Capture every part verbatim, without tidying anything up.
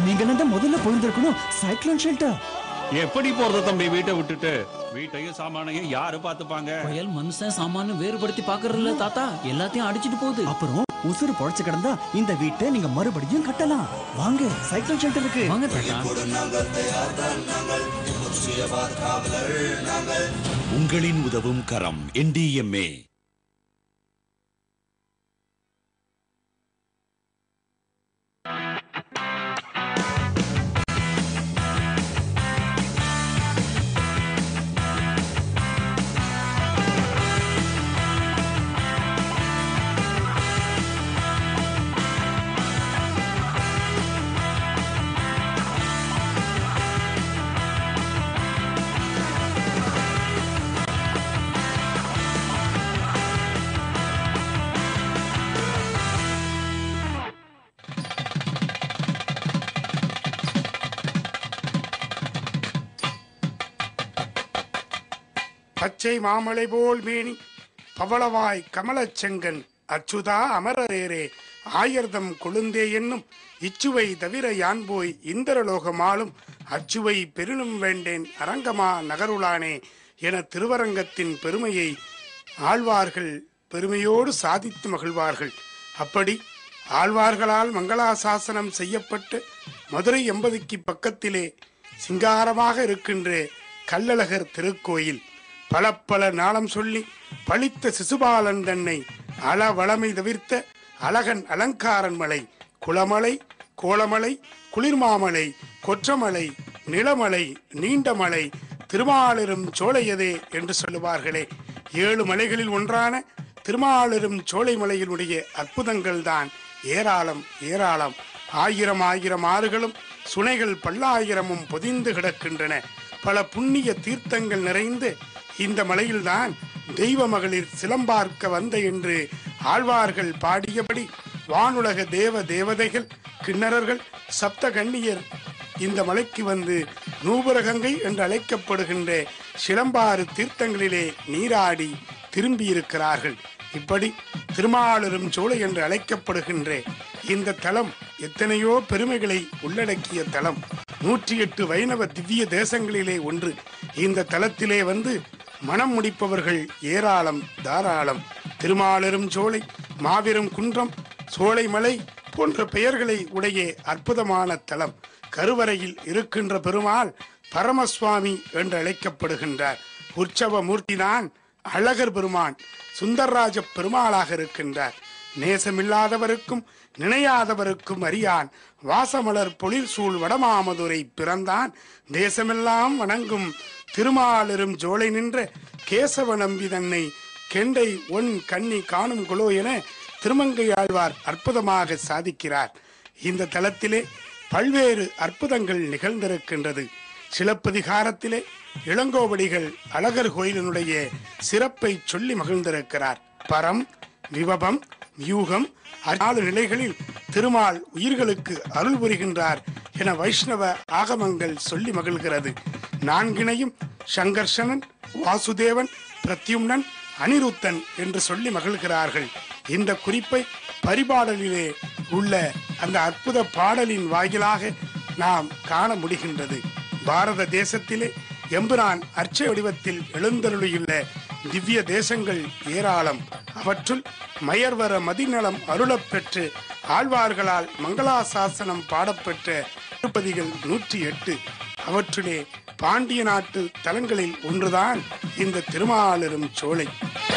நீங்க தான் முதல்ல போயிருந்திருக்கணும். சைக்ளோன் ஷெல்டர் எப்படி போறது தம்பி? வீட்டை விட்டுட்டு வீட்டையும் சாமானையும் யாரு பாத்துப்பாங்க? புயல் மனுஷன் சாமானு வேறுபடுத்தி பாக்குறது இல்ல தாத்தா, எல்லாத்தையும் அடிச்சிட்டு போகுது. அப்புறம் உசுறு பொழைச்சு கிடந்தா இந்த வீட்டை நீங்க மறுபடியும் கட்டலாம். வாங்க, சைக்ளோன் ஷெல்டர் இருக்கு. வாங்க தாத்தா. உங்களின் உதவும் கரம் என் டி எம் ஏ. பச்சை மாமலை போல் மேனி பவளவாய் கமலச் செங்கன் அச்சுதா அமரரேரே ஆயர்தம் கொழுந்தே என்னும் இச்சுவை தவிர யான் போய் இந்திரலோகமாலும் அச்சுவை பெருணும் வேண்டேன் அரங்கமா நகருளானே என திருவரங்கத்தின் பெருமையை ஆழ்வார்கள் பெருமையோடு சாதித்து மகிழ்வார்கள். அப்படி ஆழ்வார்களால் மங்களாசாசனம் செய்யப்பட்டு மதுரை எம்பதிக்கு பக்கத்திலே சிங்காரமாக இருக்கின்ற கள்ளழகர் திருக்கோயில் பல பல நாளம் சொல்லி பழித்த சிசுபாலன் தன்னை அளவளமை தவிர்த்த அழகன் அலங்காரன் மலை குளமலை கோலமலை குளிர்மாமலை கொற்றமலை நிலமலை நீண்டமலை திருமாலிரும் சோலையதே என்று சொல்லுவார்களே. ஏழு மலைகளில் ஒன்றான திருமாலிரும் சோலை மலையினுடைய அற்புதங்கள் தான் ஏராளம் ஏராளம். ஆயிரம் ஆயிரம் ஆறுகளும் சுனைகள் பல்லாயிரமும் பொதிந்து கிடக்கின்றன. பல புண்ணிய தீர்த்தங்கள் நிறைந்து இந்த மலையில்தான் தெய்வ மகளிர் சிலம்பார்க்க வந்த என்று ஆழ்வார்கள் பாடியபடி வானுலக தேவ தேவதைகள் கிண்ணறர்கள் சப்த கன்னியர் இந்த மலைக்கு வந்து நூபுரகங்கை என்று அழைக்கப்படுகின்ற சிலம்பாறு தீர்த்தங்களிலே நீராடி திரும்பியிருக்கிறார்கள். இப்படி திருமாலிரும் சோலை என்று அழைக்கப்படுகின்ற இந்த தலம் எத்தனையோ பெருமைகளை உள்ளடக்கிய தலம். நூற்றி எட்டு வைணவ திவ்ய தேசங்களிலே ஒன்று. இந்த தலத்திலே வந்து மனம் முடிப்பவர்கள் ஏராளம் தாராளம். திருமாலிரும் சோலை, மாபெரும் குன்றம், சோலை மலை போன்ற பெயர்களை உடைய அற்புதமான தலம். கருவறையில் இருக்கின்ற பெருமாள் பரமசுவாமி என்று அழைக்கப்படுகின்றார். உற்சவ மூர்த்திதான் அழகர் பெருமான் சுந்தரராஜ பெருமாளாக இருக்கின்றார். நேசமில்லாதவருக்கும் நினையாதவருக்கும் அறியான் வாசமலர் பொழில் சூழ் வடமாமதுரை பிறந்தான் தேசமெல்லாம் வணங்கும் திருமாலிரும் ஜோலை நின்ற கேசவ நம்பி தன்னை கெண்டை ஒன் கண்ணி காணும் குலோ என திருமங்கையாழ்வார் அற்புதமாக சாதிக்கிறார். இந்த தலத்திலே பல்வேறு அற்புதங்கள் நிகழ்ந்திருக்கின்றது. சிலப்பதிகாரத்திலே இளங்கோவடிகள் அழகர் கோயிலினுடைய சிறப்பை சொல்லி மகிழ்ந்திருக்கிறார். பரம், விபவம், வியூகம் நாலு நிலைகளில் திருமால் உயிர்களுக்கு அருள் புரிகின்றார் என வைஷ்ணவ ஆகமங்கள் சொல்லி மகிழ்கிறது. நான்கினையும் சங்கர்ஷனன், வாசுதேவன், பிரத்யும்னன், அனிருத்தன் என்று சொல்லி மகிழ்கிறார்கள். இந்த குறிப்பை பரிபாடலிலே உள்ள அந்த அற்புத பாடலின் வாயிலாக நாம் காண முடிகின்றது. பாரத தேசத்திலே எம்புரான் அர்ச்ச வடிவத்தில் எழுந்தருளியுள்ள திவ்ய தேசங்கள் ஏராளம். அவற்றுள் மயர்வர மதிநலம் அருளப் பெற்று ஆழ்வார்களால் மங்களாசாசனம் பாடப்பெற்ற திருப்பதிகள் நூற்றி எட்டு. அவற்றிலே பாண்டிய நாட்டு தலங்களில் ஒன்றுதான் இந்த திருமாலிரும் சோலை.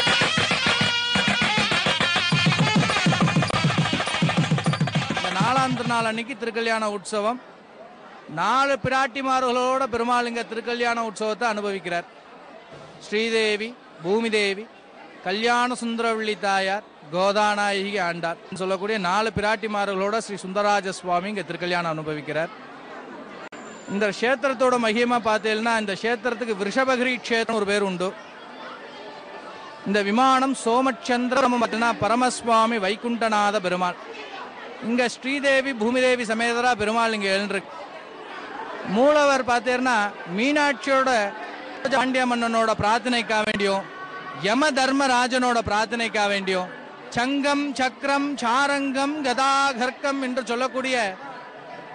நாலாந்து நாள் அன்னைக்கு திருக்கல்யாண உற்சவம். நாலு பிராட்டிமார்களோட பெருமாள் இங்க திருக்கல்யாண உற்சவத்தை அனுபவிக்கிறார். ஸ்ரீதேவி, பூமி தேவி, கல்யாண சுந்தரவள்ளி தாயார், கோதாநாயகி ஆண்டார் சொல்லக்கூடிய நாலு பிராட்டிமார்களோட ஸ்ரீ சுந்தரராஜ சுவாமி இங்க திருக்கல்யாணம் அனுபவிக்கிறார். இந்த கஷேத்திரத்தோட மகிமா பார்த்தீங்கன்னா இந்த கஷேத்திரத்துக்கு விருஷபகிரி கஷேத்திரம் ஒரு பேர் உண்டு. இந்த விமானம் சோமச்சந்திரம் பார்த்தீங்கன்னா பரமசுவாமி வைகுண்டநாத பெருமாள். இங்க ஸ்ரீதேவி பூமிதேவி சமேதரா பெருமாள் இங்க எழுந்திருக்கு. மூலவர் பார்த்தீங்கன்னா மீனாட்சியோட பாண்டிய மன்னனோட பிரார்த்தனைக்காக வேண்டியும் யம தர்மராஜனோட பிரார்த்தனைக்காக வேண்டியும் சங்கம் சக்கரம் சாரங்கம் கதாகர்க்கம் என்று சொல்லக்கூடிய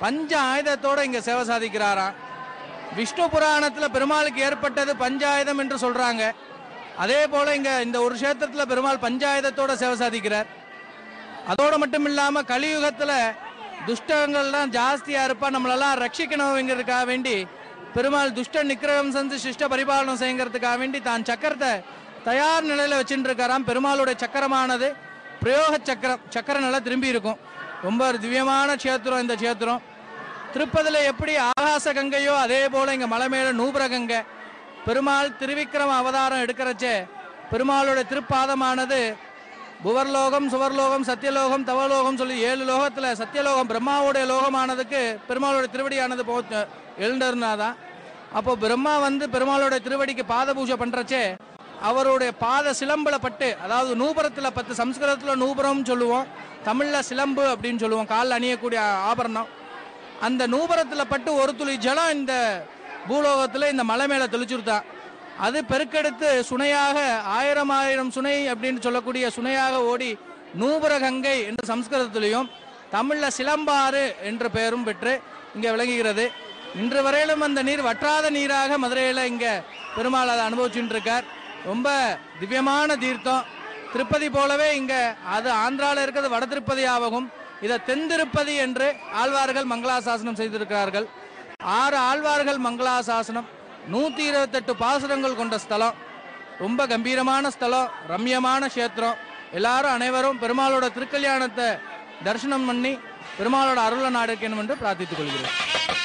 பஞ்ச ஆயுதத்தோட இங்க சேவை சாதிக்கிறாராம். விஷ்ணு புராணத்துல பெருமாளுக்கு ஏற்பட்டது பஞ்சாயுதம் என்று சொல்றாங்க. அதே போல இங்க இந்த ஒரு கஷேத்திரத்துல பெருமாள் பஞ்சாயுதத்தோட சேவை சாதிக்கிறார். அதோட மட்டும் இல்லாம கலியுகத்துல துஷ்டங்கள்லாம் ஜாஸ்தியா இருப்பா, நம்மளெல்லாம் ரட்சிக்கணுங்கிறதுக்காக வேண்டி பெருமாள் துஷ்ட நிக்கிரகம் செஞ்சு சிஷ்ட பரிபாலனம் செய்யறதுக்காக வேண்டி தான் சக்கரத்தை தயார் நிலையில வச்சுட்டு இருக்காராம். பெருமாளுடைய சக்கரமானது பிரயோக சக்கரம், சக்கர நிலை திரும்பி இருக்கும். ரொம்ப திவ்யமான கஷேத்திரம் இந்த கஷேத்திரம். திருப்பதில எப்படி ஆகாச கங்கையோ அதே போல இங்க மலை மேல நூபுர கங்கை. பெருமாள் திருவிக்கிரம அவதாரம் எடுக்கிறச்சே பெருமாளுடைய திருப்பாதமானது புவர்லோகம், சுவர்லோகம், சத்தியலோகம், தவலோகம் சொல்லி ஏழு லோகத்துல சத்தியலோகம் பிரம்மாவுடைய லோகமானதுக்கு பெருமாளுடைய திருவடியானது போ எழுந்தருனாதான். அப்போ பிரம்மா வந்து பெருமாளுடைய திருவடிக்கு பாத பூஜை பண்றச்சே அவருடைய பாத சிலம்புல பட்டு, அதாவது நூபுரத்துல பத்து, சம்ஸ்கிருதத்துல நூபுரம் சொல்லுவோம், தமிழ்ல சிலம்பு அப்படின்னு சொல்லுவோம், காலில் அணியக்கூடிய ஆபரணம். அந்த நூபுரத்துல பட்டு ஒரு துளி ஜலம் இந்த பூலோகத்துல இந்த மலை மேல தெளிச்சுருத்தான். அது பெருக்கெடுத்து சுனையாக ஆயிரம் ஆயிரம் சுனை அப்படின்னு சொல்லக்கூடிய சுனையாக ஓடி நூபுர கங்கை என்று சம்ஸ்கிருதத்திலையும் தமிழ்ல சிலம்பாறு என்ற பெயரும் பெற்று இங்க விளங்குகிறது. இன்று வரையிலும் அந்த நீர் வற்றாத நீராக மதுரையில இங்க பெருமாள் அதை அனுபவிச்சுட்டு இருக்கார். ரொம்ப திவ்யமான தீர்த்தம். திருப்பதி போலவே இங்க அது ஆந்திராவில் இருக்கிறது வட திருப்பதி ஆகும். இதை தென் திருப்பதி என்று ஆழ்வார்கள் மங்களாசாசனம் செய்திருக்கிறார்கள். ஆறு ஆழ்வார்கள் மங்களாசாசனம், நூத்தி இருபத்தி எட்டு பாசுரங்கள் கொண்ட ஸ்தலம். ரொம்ப கம்பீரமான ஸ்தலம், ரம்யமான கஷேத்திரம். எல்லாரும் அனைவரும் பெருமாளோட திருக்கல்யாணத்தை தரிசனம் பண்ணி பெருமாளோட அருள நாடுக்கணும் என்று பிரார்த்தித்துக் கொள்கிறேன்.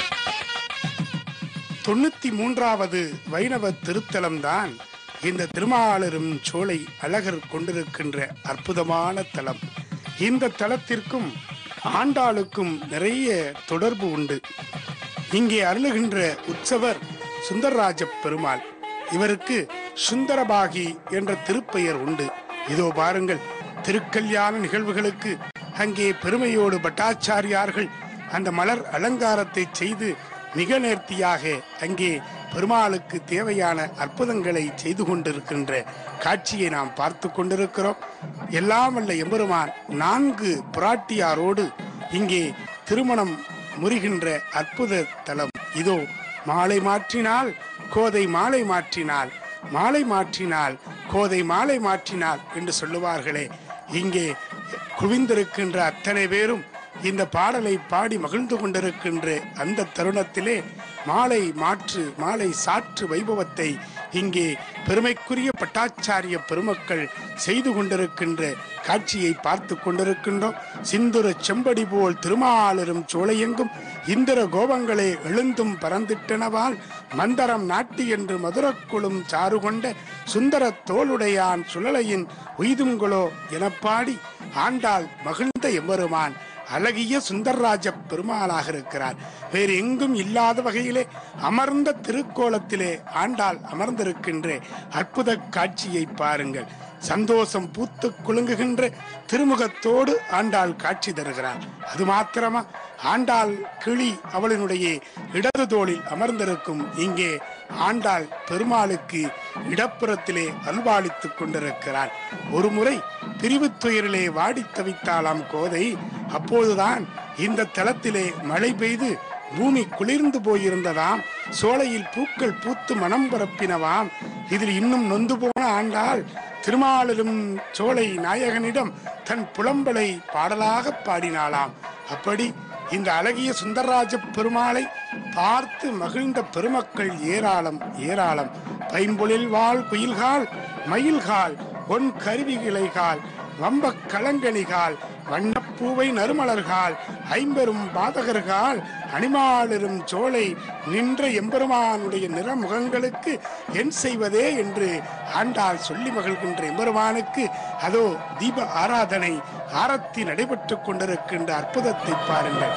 தொண்ணூத்தி மூன்றாவது வைணவ திருத்தலம்தான் இந்த திருமாலிரும் சோலை அழகர் கொண்டிருக்கின்ற அற்புதமான தலம். இந்த தலத்திற்கும் ஆண்டாளுக்கும் நிறைய தொடர்பு உண்டு. இங்கே அருளுகின்ற உற்சவர் சுந்தரராஜ பெருமாள். இவருக்கு சுந்தரபாகி என்ற திருப்பெயர் உண்டு. இதோ பாருங்கள், திருக்கல்யாண நிகழ்வுகளுக்கு அங்கே பெருமையோடு பட்டாச்சாரியார்கள் அந்த மலர் அலங்காரத்தை செய்து மிக நேர்த்தியாக அங்கே பெருமாளுக்கு தேவையான அற்புதங்களை செய்து கொண்டிருக்கின்ற காட்சியை நாம் பார்த்து கொண்டிருக்கிறோம். எல்லாம் வல்ல எம்பெருமான் நான்கு பிராட்டியாரோடு இங்கே திருமணம் முறிகின்ற அற்புத தலம். இதோ மாலை மாற்றினால் கோதை மாலை மாற்றினால், மாலை மாற்றினால் கோதை மாலை மாற்றினால் என்று சொல்லுவார்களே, இங்கே குவிந்திருக்கின்ற அத்தனை பேரும் இந்த பாடலை பாடி மகிழ்ந்து கொண்டிருக்கின்ற அந்த தருணத்திலே மாலை மாற்று மாலை சாற்று வைபவத்தை இங்கே பெருமைக்குரிய பட்டாச்சாரிய பெருமக்கள் செய்து கொண்டிருக்கின்ற காட்சியை பார்த்து கொண்டிருக்கின்றோம். சிந்துர செம்படி போல் திருமாலிரும் சோலையெங்கும் இந்திர கோபங்களே எழுந்தும் பறந்திட்டனவால் மந்தரம் நாட்டி என்று மதுரக்குழும் சாறு கொண்ட சுந்தர தோளுடையான் சுழலையின் உய்துங்களோ எனப்பாடி ஆண்டாள் மகிழ்ந்த எம்பெருமான் அழகிய சுந்தரராஜ பெருமாளாக இருக்கிறார். வேறு எங்கும் இல்லாத வகையிலே அமர்ந்த திருக்கோலத்திலே ஆண்டாள் அமர்ந்திருக்கின்ற அற்புத காட்சியை பாருங்கள். சந்தோஷம் பூத்து குலுங்குகின்ற திருமுகத்தோடு ஆண்டாள் காட்சி தருகிறார். அது மாத்திரமா, ஆண்டாள் கிளி அவளினுடைய இடது தோளில் அமர்ந்திருக்கும். இங்கே ஆண்டாள் பெருமாளுக்கு இடப்புறத்திலே அல்வாளித்துக் கொண்டிருக்கிறார். ஒரு முறை பிரிவு துயரிலே வாடி தவித்தாளாம் கோதை. அப்போதுதான் இந்த தலத்திலே மழை பெய்து பூமி குளிர்ந்து போயிருந்ததாம். சோலையில் பூக்கள் பூத்து மனம் பரப்பினவாம். இதில் இன்னும் நொந்து போன ஆண்டாள் திருமாலிரும் சோலை நாயகனிடம் தன் புலம்பலை பாடலாக பாடினாளாம். அப்படி இந்த அழகிய சுந்தரராஜ பெருமாளை பார்த்து மகிழ்ந்த பெருமக்கள் ஏராளம் ஏராளம். பைம்பொழில் வாழ் குயில்கால் மயில்கால் ஒன் கருவிகிளைகால் வம்ப களங்கணிகால் வண்ணப்பூவை நறுமலர்கள் ஐம்பெரும் பாதகர்கள் அணிமாலிரும் சோலை நின்ற எம்பெருமானுடைய நிறமுகங்களுக்கு என் செய்வதே என்று ஆண்டாள் சொல்லி மகிழ்கின்ற எம்பெருமானுக்கு அதோ தீப ஆராதனை ஆரத்தி நடைபெற்றுக் கொண்டிருக்கின்ற அற்புதத்தை பாருங்கள்.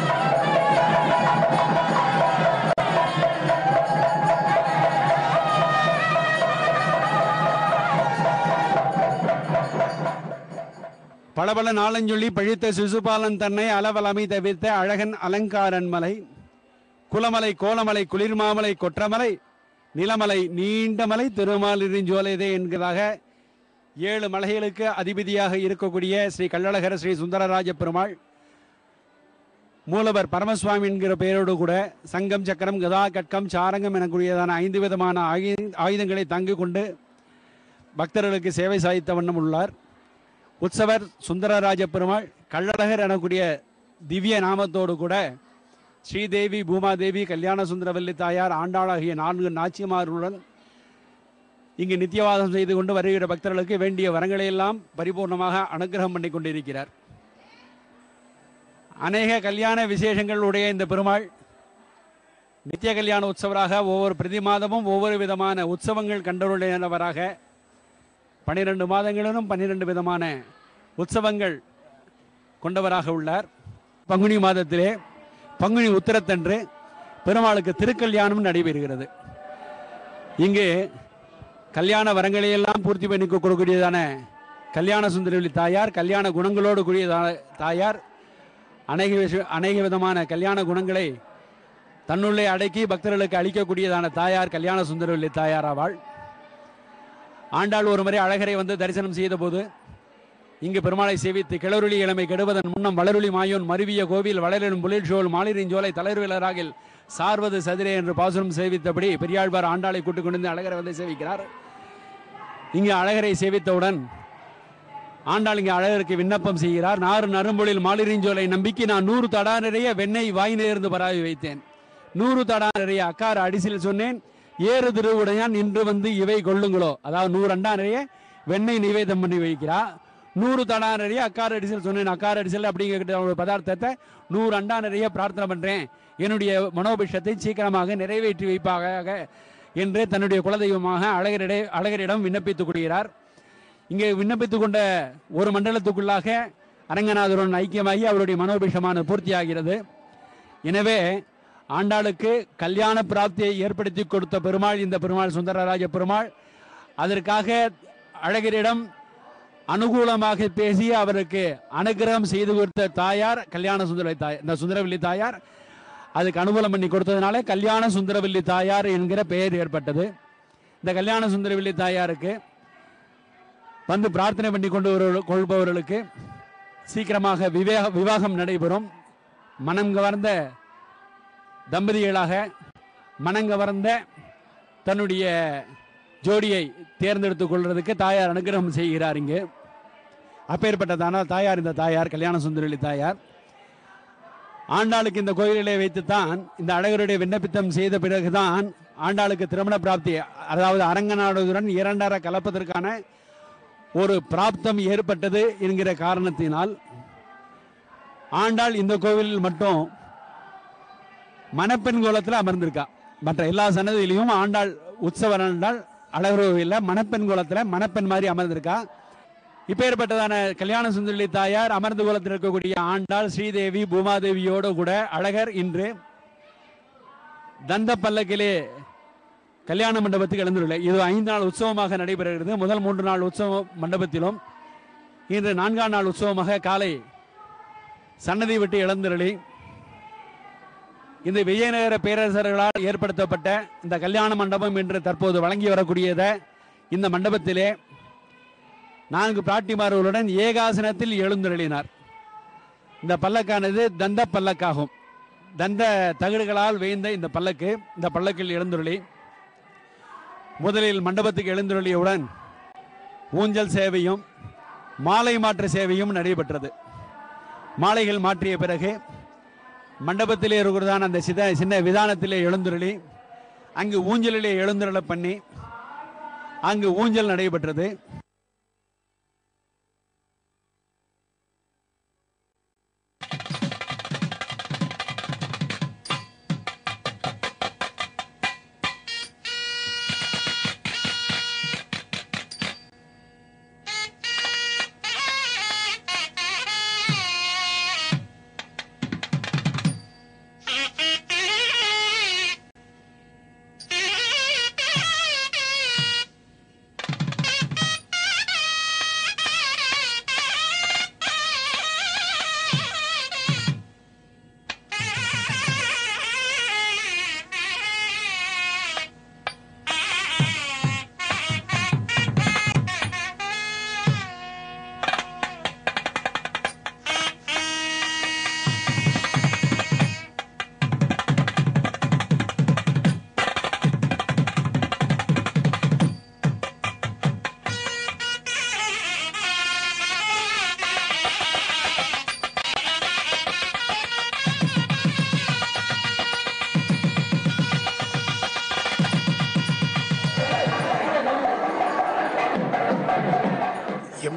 பலபல நாளஞ்சொல்லி பழித்த சிசுபாலன் தன்னை அளவலமை தவிர்த்த அழகன் அலங்காரன் மலை குலமலை கோலமலை குளிர்மாமலை கொற்றமலை நிலமலை நீண்ட மலை திருமாலிருஞ்சோலைதே என்கிறதாக ஏழு மலைகளுக்கு அதிபதியாக இருக்கக்கூடிய ஸ்ரீ கள்ளழகர ஸ்ரீ சுந்தரராஜ பெருமாள் மூலவர் பரமசுவாமி என்கிற பெயரோடு கூட சங்கம், சக்கரம், கதா, கட்கம், சாரங்கம் எனக்கூடியதான ஐந்து விதமான ஆயு- ஆயுதங்களை தாங்கிக் கொண்டு பக்தர்களுக்கு சேவை சாதித்த வண்ணம் உள்ளார். உற்சவர் சுந்தரராஜ பெருமாள் கள்ளழகர் எனக்கூடிய திவ்ய நாமத்தோடு கூட ஸ்ரீதேவி, பூமாதேவி, கல்யாண சுந்தரவல்லி தாயார், ஆண்டாளாகிய நான்கு நாச்சிமாருடன் இங்கு நித்தியவாதம் செய்து கொண்டு வருகிற பக்தர்களுக்கு வேண்டிய வரங்களை எல்லாம் பரிபூர்ணமாக அனுகிரகம் பண்ணி கொண்டிருக்கிறார். அநேக கல்யாண விசேஷங்களுடைய இந்த பெருமாள் நித்திய கல்யாண உற்சவராக ஒவ்வொரு பிரதி மாதமும் ஒவ்வொரு விதமான உற்சவங்கள் கண்டருடையவராக பனிரெண்டு மாதங்களிலும் பன்னிரெண்டு விதமான உற்சவங்கள் கொண்டவராக உள்ளார். பங்குனி மாதத்திலே பங்குனி உத்திரத்தன்று பெருமாளுக்கு திருக்கல்யாணம் நடைபெறுகிறது. இங்கு கல்யாண வரங்களையெல்லாம் பூர்த்தி பண்ணி கொடுக்கக்கூடியதான கல்யாண சுந்தரவல்லி தாயார், கல்யாண குணங்களோடு கூடிய தாயார், அநேக விஷ அநேக விதமான கல்யாண குணங்களை தன்னுள்ளே அடக்கி பக்தர்களுக்கு அளிக்கக்கூடியதான தாயார் கல்யாண சுந்தரவல்லி தாயார் ஆவாள். ஆண்டாள் ஒரு முறை அழகரை வந்து தரிசனம் செய்த போது இங்கு பெருமாளை சேவித்து கிளறுளி இளமை கெடுவதன் முன்னம் வளருளி மாயோன் மருவிய கோவில் வளரிலும் புலில் சோல் மாலிரின் ஜோலை தளர்விலராகில் சார்வது சதிரே என்று பாசுரம் சேவித்தபடி பெரியாழ்வார் ஆண்டாளை கூட்டுக் கொண்டு அழகரை வந்து சேவிக்கிறார். இங்கு அழகரை சேவித்தவுடன் ஆண்டாள் இங்கே அழகருக்கு விண்ணப்பம் செய்கிறார். நாறு நறும்பொழில் மாலிரிஞ்சோலை நம்பிக்கை நான் நூறு தடா நிறைய வெண்ணெய் வாய் நேர்ந்து பராவி வைத்தேன். நூறு தடா நிறைய அக்கார அடிசில் சொன்னேன், ஏறு திருவுடையான் இன்று வந்து இவை கொள்ளுங்களோ. அதாவது நூறு அண்டா நிறைய வெண்ணெய் நிவேதம் பண்ணி வைக்கிறா. நூறு தடா நிறைய அக்கார அடிசல் சொன்னேன். அக்கார அடிசல் அப்படிங்கிற பதார்த்தத்தை நூறு அண்டா நிறைய பிரார்த்தனை பண்றேன், என்னுடைய மனோபிஷத்தை சீக்கிரமாக நிறைவேற்றி வைப்பாக என்று தன்னுடைய குலதெய்வமாக அழகரிட அழகரிடம் விண்ணப்பித்துக் கொள்கிறார். இங்கே விண்ணப்பித்துக் கொண்ட ஒரு மண்டலத்துக்குள்ளாக அரங்கநாதருடன் ஐக்கியமாகி அவருடைய மனோபிஷமான பூர்த்தியாகிறது. எனவே ஆண்டாளுக்கு கல்யாண பிராப்தியை ஏற்படுத்தி கொடுத்த பெருமாள் இந்த பெருமாள் சுந்தரராஜ பெருமாள். அதற்காக அழகரிடம் அனுகூலமாக பேசி அவருக்கு அனுகிரகம் செய்து கொடுத்த தாயார் கல்யாண சுந்தர தாய் இந்த சுந்தரவல்லி தாயார். அதுக்கு அனுகூலம் பண்ணி கொடுத்ததுனால கல்யாண சுந்தரவல்லி தாயார் என்கிற பெயர் ஏற்பட்டது. இந்த கல்யாண சுந்தரவல்லி தாயாருக்கு வந்து பிரார்த்தனை பண்ணி கொண்டு கொள்பவர்களுக்கு சீக்கிரமாக விவேக விவாகம் நடைபெறும். மனம் கவர்ந்த தம்பதிகளாக மனம் கவர்ந்த தன்னுடைய ஜோடியை தேர்ந்தெடுத்துக் கொள்வதற்கு தாயார் அனுகிரகம் செய்கிறார். இங்கு அப்பேற்பட்டதான தாயார் இந்த தாயார் கல்யாண சுந்தரவல்லி தாயார். ஆண்டாளுக்கு இந்த கோயிலிலே வைத்துத்தான் இந்த அழகருடைய விண்ணப்பித்தம் செய்த பிறகுதான் ஆண்டாளுக்கு திருமண பிராப்தி, அதாவது அரங்கநாடுடன் இரண்டரை கலப்பதற்கான ஒரு பிராப்தம் ஏற்பட்டது என்கிற காரணத்தினால் ஆண்டாள் இந்த கோவிலில் மட்டும் மணப்பெண் கோலத்தில் அமர்ந்திருக்கா. மற்ற எல்லா சன்னதியிலையும் ஆண்டாள் உற்சவர் ஆண்டாள் அழகர் கோவிலில் மணப்பெண் கோலத்தில் மணப்பெண் மாதிரி அமர்ந்திருக்கா. இப்பேற்பட்டதான கல்யாண சுந்தரவல்லி தாயார் அமர்ந்த கோலத்தில் இருக்கக்கூடிய ஆண்டாள் ஸ்ரீதேவி பூமாதேவியோடு கூட அழகர் இன்று தந்த பல்லக்கிலே கல்யாண மண்டபத்துக்கு எழுந்துள்ள இது ஐந்து நாள் உற்சவமாக நடைபெறுகிறது. முதல் மூன்று நாள் உற்சவ மண்டபத்திலும் இன்று நான்காம் நாள் உற்சவமாக காலை சன்னதி விட்டு எழுந்தருளி இந்த விஜயநகர பேரரசர்களால் ஏற்படுத்தப்பட்ட இந்த கல்யாண மண்டபம் என்று தற்போது வழங்கி வரக்கூடியத இந்த மண்டபத்திலே நான்கு பிராட்டிமார்களுடன் ஏகாசனத்தில் எழுந்தருளினார். இந்த பல்லக்கானது தந்த பல்லக்காகும். தந்த தகடுகளால் வேய்ந்த இந்த பல்லக்கு இந்த பல்லக்கில் எழுந்தருளி முதலில் மண்டபத்துக்கு எழுந்தருளியவுடன் ஊஞ்சல் சேவையும் மாலை மாற்று சேவையும் நடைபெற்றது. மாலைகள் மாற்றிய பிறகு மண்டபத்திலே இருக்கிறதான அந்த சித சின்ன விதானத்திலே எழுந்தருளி அங்கு ஊஞ்சலிலே எழுந்தருள பண்ணி அங்கு ஊஞ்சல் நடைபெற்றது.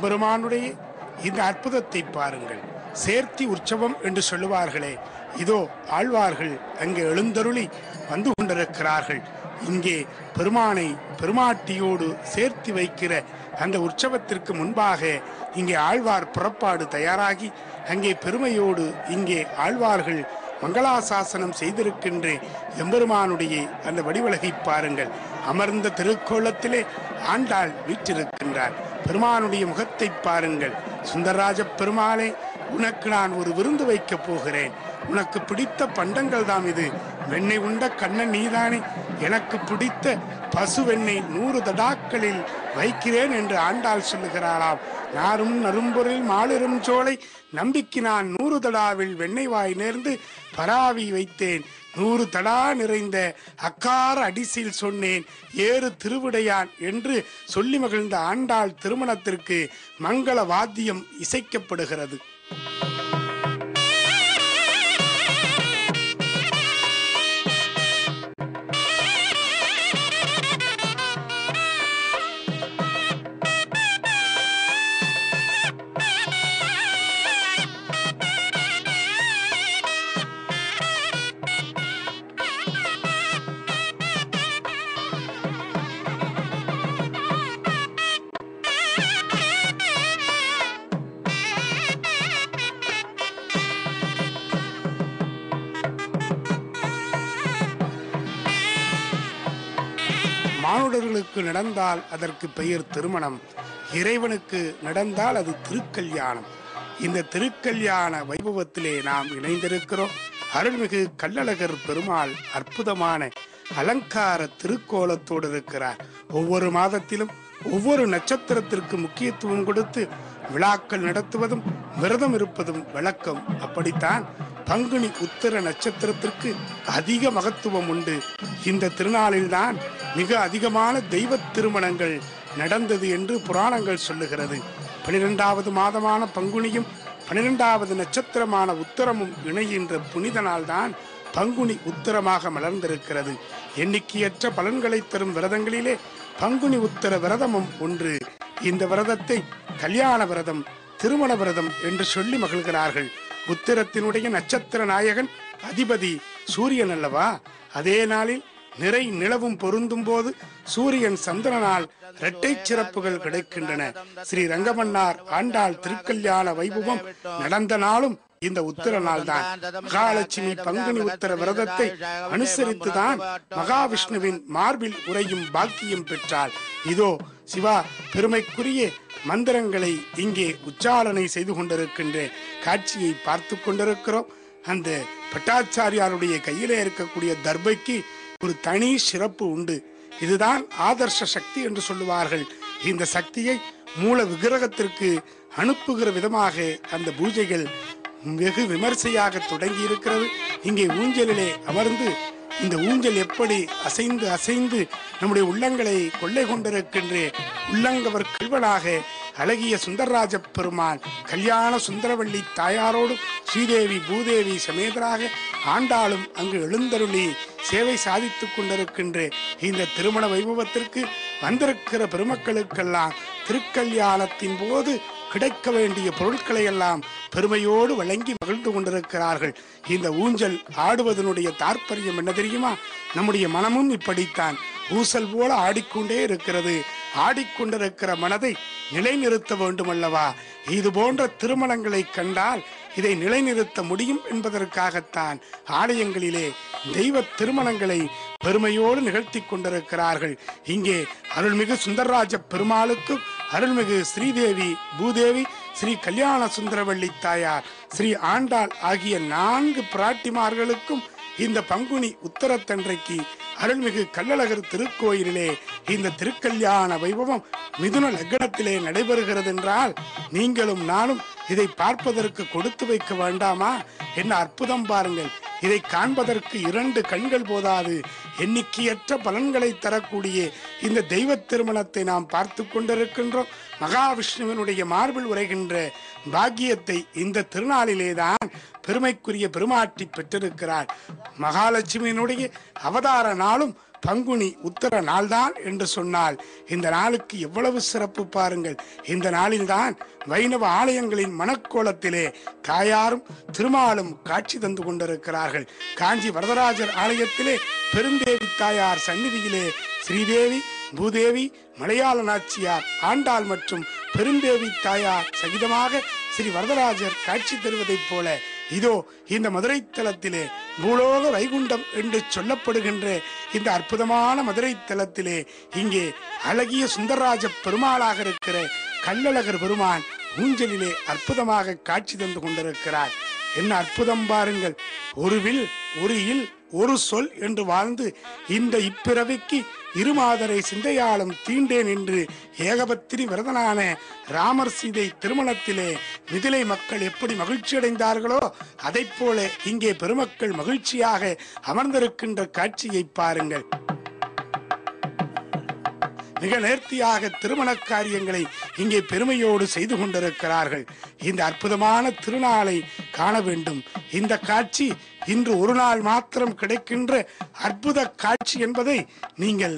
எம்பெருமானுடைய இந்த அற்புதத்தை பாருங்கள். சேர்த்தி உற்சவம் என்று சொல்லுவார்களே, இதோ ஆழ்வார்கள் அங்கே எழுந்தருளி வந்து கொண்டிருக்கிறார்கள். இங்கே பெருமானை பெருமாட்டியோடு சேர்த்து வைக்கிற அந்த உற்சவத்திற்கு முன்பாக இங்கே ஆழ்வார் புறப்பாடு தயாராகி அங்கே பெருமையோடு இங்கே ஆழ்வார்கள் மங்களாசாசனம் செய்திருக்கின்ற எம்பெருமானுடைய அந்த வடிவழகை பாருங்கள். அமர்ந்த திருக்கோலத்திலே ஆண்டாள் வீற்றிருக்கின்றார். பெருமானுடைய முகத்தை பாருங்கள். சுந்தரராஜ பெருமாளே, உனக்கு நான் ஒரு விருந்து வைக்கப் போகிறேன். உனக்கு பிடித்த பண்டங்கள் தான் இது. வெண்ணெய் உண்ட கண்ணன் நீதானே, எனக்கு பிடித்த பசு வெண்ணெய் நூறு தடாக்களில் வைக்கிறேன் என்று ஆண்டாள் சொல்லுகிறாளாம். நாரும் நரும்பொருள் மாலிரும் சோலை நம்பிக்கை நான் நூறு தடாவில் வெண்ணெய் வாய் நேர்ந்து பராவி வைத்தேன். நூறு தடா நிறைந்த அக்கார அடிசில் சொன்னேன் ஏறு திருவிடையான் என்று சொல்லி மகிழ்ந்த ஆண்டாள் திருமணத்திற்கு மங்கள வாத்தியம் இசைக்கப்படுகிறது. மானுடர்களுக்கு நடந்தால் அதற்கு பெயர் திருமணம், இறைவனுக்கு நடந்தால் அது திருக்கல்யாணம். இந்த திருக்கல்யாண வைபவத்திலே நாம் இணைந்திருக்கிறோம். அருள்மிகு கள்ளழகர் பெருமாள் அற்புதமான அலங்கார திருக்கோலத்தோடு இருக்கிறார். ஒவ்வொரு மாதத்திலும் ஒவ்வொரு நட்சத்திரத்திற்கு முக்கியத்துவம் கொடுத்து விழாக்கள் நடத்துவதும் விரதம் இருப்பதும் வழக்கம். அப்படித்தான் பங்குனி உத்திர நட்சத்திரத்திற்கு அதிக மகத்துவம் உண்டு. இந்த திருநாளில்தான் மிக அதிகமான தெய்வ திருமணங்கள் நடந்தது என்று புராணங்கள் சொல்லுகிறது. பனிரெண்டாவது மாதமான பங்குனியும் பனிரெண்டாவது நட்சத்திரமான உத்திரமும் இணைகின்ற புனித நாள்தான் பங்குனி உத்திரமாக மலர்ந்திருக்கிறது. எண்ணிக்கையற்ற பலன்களை தரும் விரதங்களிலே பங்குனி உத்திர விரதமும் ஒன்று. இந்த விரதத்தை கல்யாண விரதம், திருமண விரதம் என்று சொல்லி மகிழ்கிறார்கள். உத்திரத்தினுடைய நட்சத்திர நாயகன் அதிபதி சூரியன் அல்லவா? அதே நாளில் நிறை நிலவும் பொருந்தும் போது சூரியன் சந்திரனால் இரட்டை சிறப்புகள் கிடைக்கின்றன. ஸ்ரீ ரங்கமன்னார் ஆண்டாள் திருக்கல்யாண வைபவம் நடந்த நாளும் இந்த உத்திர நாள் தான். மகாலட்சுமி பங்குனி உத்திர விரதத்தை அனுசரித்துதான் மகாவிஷ்ணுவின் மார்பில் உறையும் பாக்கியம் பெற்றாள். இதோ சிவா பெருமைக்குரிய மந்திரங்களை இங்கே உச்சாரணை செய்து கொண்டிருக்கின்ற காட்சியை பார்த்து கொண்டிருக்கிறோம். அந்த பட்டாச்சாரியாருடைய கையிலே இருக்கக்கூடிய தர்பைக்கு ஒரு தனி சிறப்பு உண்டு. இதுதான் ஆதர்ஷ சக்தி என்று சொல்லுவார்கள். இந்த சக்தியை மூல விக்கிரகத்திற்கு அனுப்புகிற விதமாக அந்த பூஜைகள் வெகு விமர்சையாக தொடங்கி இருக்கிறது. இங்கே ஊஞ்சலிலே அமர்ந்து இந்த ஊஞ்சல் எப்படி அசைந்து அசைந்து நம்முடைய உள்ளங்களை கொள்ளை கொண்டிருக்கின்ற உள்ளங்கவர் கல்வனாக அழகிய சுந்தரராஜ பெருமான் கல்யாண சுந்தரவள்ளி தாயாரோடு ஸ்ரீதேவி பூதேவி சமேதராக ஆண்டாளும் அங்கு எழுந்தருளி சேவை சாதித்துக் கொண்டிருக்கின்ற இந்த திருமண வைபவத்திற்கு வந்திருக்கிற பெருமக்களுக்கெல்லாம் திருக்கல்யாணத்தின் போது கிடைக்க வேண்டிய பொருட்களை எல்லாம் பெருமையோடு வழங்கி மகிழ்ந்து கொண்டிருக்கிறார்கள். இந்த ஊஞ்சல் ஆடுவதனுடைய தாற்பயம் என்ன தெரியுமா? நம்முடைய மனமும் இப்படித்தான் ஊசல் போல ஆடிக்கொண்டே இருக்கிறது. ஆடிக்கொண்டிருக்கிற மனதை நிலைநிறுத்த வேண்டும் அல்லவா? இது போன்ற திருமணங்களை கண்டால் இதை நிலைநிறுத்த முடியும் என்பதற்காகத்தான் ஆலயங்களிலே தெய்வ திருமணங்களை பெருமையோடு நிகழ்த்தி கொண்டிருக்கிறார்கள். இங்கே அருள்மிகு சுந்தரராஜ பெருமாளுக்கும் அருள்மிகு ஸ்ரீதேவி பூதேவி ஸ்ரீ கல்யாண சுந்தரவள்ளி தாயார் ஸ்ரீ ஆண்டாள் ஆகிய நான்கு பிராட்டிமார்களுக்கும் இந்த பங்குனி உத்தரத்தன்றைக்கு அருள்மிகு கள்ளழகர் திருக்கோயிலிலே இந்த திருக்கல்யாண வைபவம் மிதுன லக்னத்திலே நடைபெறுகிறது என்றால் நீங்களும் நானும் இதை பார்ப்பதற்கு கொடுத்து வைக்க வேண்டாமா? என்ன அற்புதம் பாருங்கள். இதை காண்பதற்கு இரண்டு கண்கள் போதாது. எண்ணிக்கையற்ற பலன்களை தரக்கூடிய இந்த தெய்வ திருமணத்தை நாம் பார்த்து கொண்டிருக்கின்றோம். மகாவிஷ்ணுவினுடைய மார்பில் உரைகின்ற பாக்கியத்தை இந்த திருநாளிலேதான் பெருமைக்குரிய பெருமாட்டி பெற்றிருக்கிறார். மகாலட்சுமியினுடைய அவதார நாளும் பங்குனி உத்தர நாள்தான் என்று சொன்னால் இந்த நாளுக்கு எவ்வளவு சிறப்பு பாருங்கள். இந்த நாளில்தான் வைணவ ஆலயங்களின் மணக்கோலத்திலே தாயாரும் திருமாலும் காட்சி தந்து கொண்டிருக்கிறார்கள். காஞ்சி வரதராஜர் ஆலயத்திலே பெருந்தேவி தாயார் சந்நிதியிலே ஸ்ரீதேவி, பூதேவி, மலையாள நாச்சியார், ஆண்டாள் மற்றும் பெருந்தேவி தாயார் சகிதமாக ஸ்ரீ வரதராஜர் காட்சி தருவதைப் போல இதோ இந்த மதுரை தலத்திலே பூலோக வைகுண்டம் என்று சொல்லப்படுகின்ற இந்த அற்புதமான மதுரை தலத்திலே இங்கே அழகிய சுந்தரராஜ பெருமாளாக இருக்கிற கள்ளழகர் பெருமான் ஊஞ்சலிலே அற்புதமாக காட்சி தந்து கொண்டிருக்கிறார். என்ன அற்புதம் பாருங்கள். ஒரு வில், ஒரு இல், ஒரு சொல் என்று வாழ்ந்து இந்த இப்பிறவிக்கு இருமாதரை சிந்தையாலும் தீண்டேன் என்று ஏகபத்திரி விரதனான ராமர் சீதை திருமணத்திலே மிதிலை மக்கள் எப்படி மகிழ்ச்சி அடைந்தார்களோ அதை போல இங்கே பெருமக்கள் மகிழ்ச்சியாக அமர்ந்திருக்கின்ற காட்சியை பாருங்கள். மிக நேர்த்தியாக திருமண காரியங்களை இங்கே பெருமையோடு செய்து கொண்டிருக்கிறார்கள். இந்த அற்புதமான திருநாளை காண வேண்டும். இந்த காட்சி இன்று ஒரு நாள் மாத்திரம் கிடைக்கின்ற அற்புத காட்சி என்பதை நீங்கள்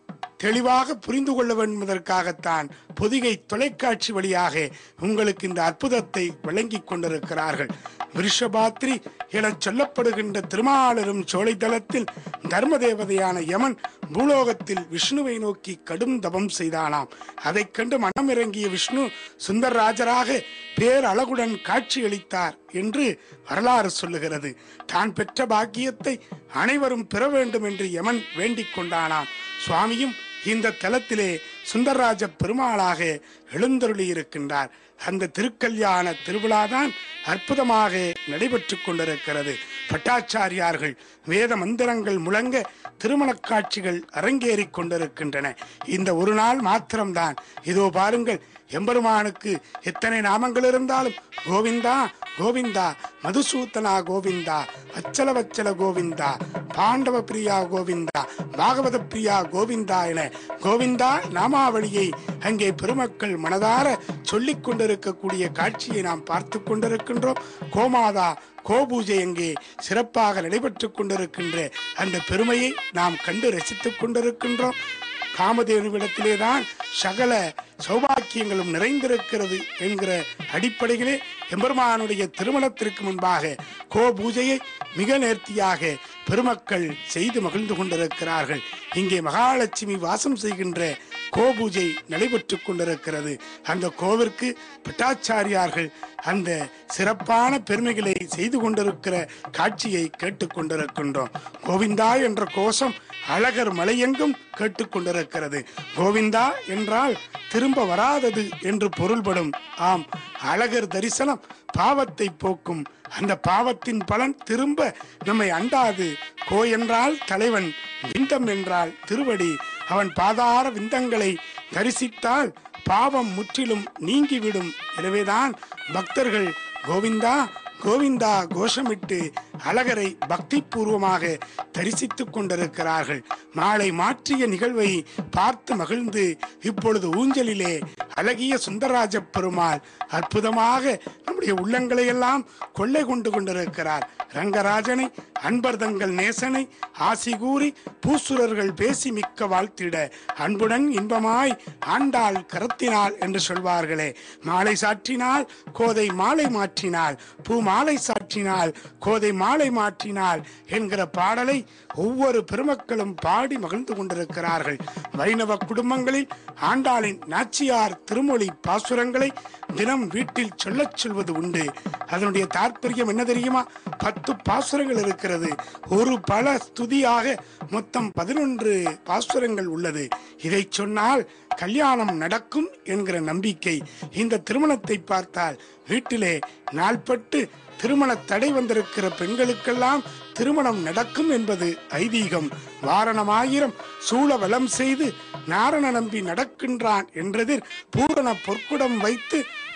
தெளிவாக புரிந்து கொள்ள வேண்டும் என்பதற்காகத்தான் பொதிகை தொலைக்காட்சி வழியாக உங்களுக்கு இந்த அற்புதத்தை வழங்கிக் கொண்டிருக்கிறார்கள். விருஷபாத்ரி என சொல்லப்படுகின்ற திருமாலரும் சோலை தலத்தில் தர்ம தேவதையான யமன் பூலோகத்தில் விஷ்ணுவை நோக்கி கடும் தபம் செய்தானாம். அதை கண்டு மனம் இறங்கிய விஷ்ணு சுந்தரராஜராக பேரழகுடன் காட்சியளித்தார் என்று வரலாறு சொல்லுகிறது. தான் பெற்ற பாக்கியத்தை அனைவரும் பெற வேண்டும் என்று யமன் வேண்டிக் கொண்டானாம். சுவாமியும் இந்த தலத்திலே சுந்தரராஜ பெருமாளாக எழுந்தருளி இருக்கின்றார். அந்த திருக்கல்யாண திருவிழாதான் அற்புதமாக நடைபெற்றுக் கொண்டிருக்கிறது. பட்டாச்சாரியார்கள் வேத மந்திரங்கள் முழங்க திருமண காட்சிகள் அரங்கேறிக் கொண்டிருக்கின்றன. இந்த ஒரு நாள் மாத்திரம்தான். இதோ பாருங்கள், எம்பெருமானுக்கு எத்தனை நாமங்கள் இருந்தாலும் கோவிந்தா கோவிந்தா, மதுசூதனா கோவிந்தா, அச்சல வச்சல கோவிந்தா, பாண்டவ பிரியா கோவிந்தா, பாகவத பிரியா கோவிந்தா என கோவிந்தா நாமாவளியை அங்கே பெருமக்கள் மனதார சொல்லிக் கொண்டிருக்கக்கூடிய காட்சியை நாம் பார்த்து கொண்டிருக்கின்றோம். கோமாதா கோபூஜை அங்கே சிறப்பாக நடைபெற்றுக் கொண்டிருக்கின்ற அந்த பெருமையை நாம் கண்டு ரசித்துக் கொண்டிருக்கின்றோம். காமதேனுவிடத்திலேதான் சகல சௌபாக்கியங்களும் நிறைந்திருக்கிறது என்கிற அடிப்படையிலே எம்பெருமானுடைய திருமணத்திற்கு முன்பாக கோ பூஜையை மிக நேர்த்தியாக பெருமக்கள் செய்து மகிழ்ந்து கொண்டிருக்கிறார்கள். இங்கே மகாலட்சுமி வாசம் செய்கின்ற கோ பூஜை நடைபெற்றுக் கொண்டிருக்கிறது. அந்த கோவிற்கு பட்டாச்சாரியார்கள் அந்த சிறப்பான பெருமைகளை செய்து கொண்டிருக்கிற காட்சியை கேட்டுக் கொண்டிருக்கின்றோம். கோவிந்தா என்ற கோஷம் அழகர் மலையெங்கும் கேட்டுக்கொண்டிருக்கிறது. கோவிந்தா என்றால் திரும்ப வராதது என்று பொருள்படும். ஆம், அழகர் தரிசனம் பாவத்தை போக்கும். அந்த பாவத்தின் பலன் திரும்ப நம்மை அண்டாது. கோ என்றால் தலைவன், விந்தம் என்றால் திருவடி. அவன் பாதார விந்தங்களை தரிசித்தால் பாவம் முற்றிலும் நீங்கிவிடும். எனவேதான் பக்தர்கள் கோவிந்தா கோவிந்தா கோஷமிட்டு அழகரை பக்தி பூர்வமாக தரிசித்துக் கொண்டிருக்கிறார்கள். மாலை மாற்றிய நிகழ்வை பார்த்து மகிழ்ந்து இப்பொழுது ஊஞ்சலிலே அழகிய சுந்தரராஜ பெருமாள் அற்புதமாக நம்முடைய உள்ளங்களை எல்லாம் கொள்ளை கொண்டு கொண்டிருக்கிறார். ரங்கராஜனை, அன்பர் தங்கள் நேசனை ஆசி கூறி பூசுரர்கள் பேசி மிக்க வாழ்த்திட அன்புடன் இன்பமாய் ஆண்டாள் கரத்தினாள் என்று சொல்வார்களே. மாலை சாற்றினால் கோதை மாலை மாற்றினாள், பூ மாலை சாற்றினால் கோதை மாலை மாற்றினாள் என்கிற பாடலை ஒவ்வொரு பெருமக்களும் பாடி மகிழ்ந்து கொண்டிருக்கிறார்கள். வைணவ குடும்பங்களில் ஆண்டாளின் நாச்சியார் திருமொழி பாசுரங்களை தினம் வீட்டில் சொல்லச் சொல்வது உண்டு. அதனுடைய தாற்பயம் என்ன தெரியுமா? பத்து பாசுரங்கள் இருக்கிறது. ஒரு பல ஸ்துதியாக மொத்தம் பதினொன்று பாசுரங்கள் உள்ளது. இதை சொன்னால் கல்யாணம் நடக்கும் என்கிற நம்பிக்கை. இந்த திருமணத்தை பார்த்தால் வீட்டிலே நாள்பட்டு திருமண தடை வந்திருக்கிற பெண்களுக்கெல்லாம் திருமணம் நடக்கும் என்பது ஐதீகம். வாரணமாயிரம் சூழ வலம் செய்து நாரண நம்பி நடக்கின்றான் என்றதில் பூரண பொற்குடம் வைத்து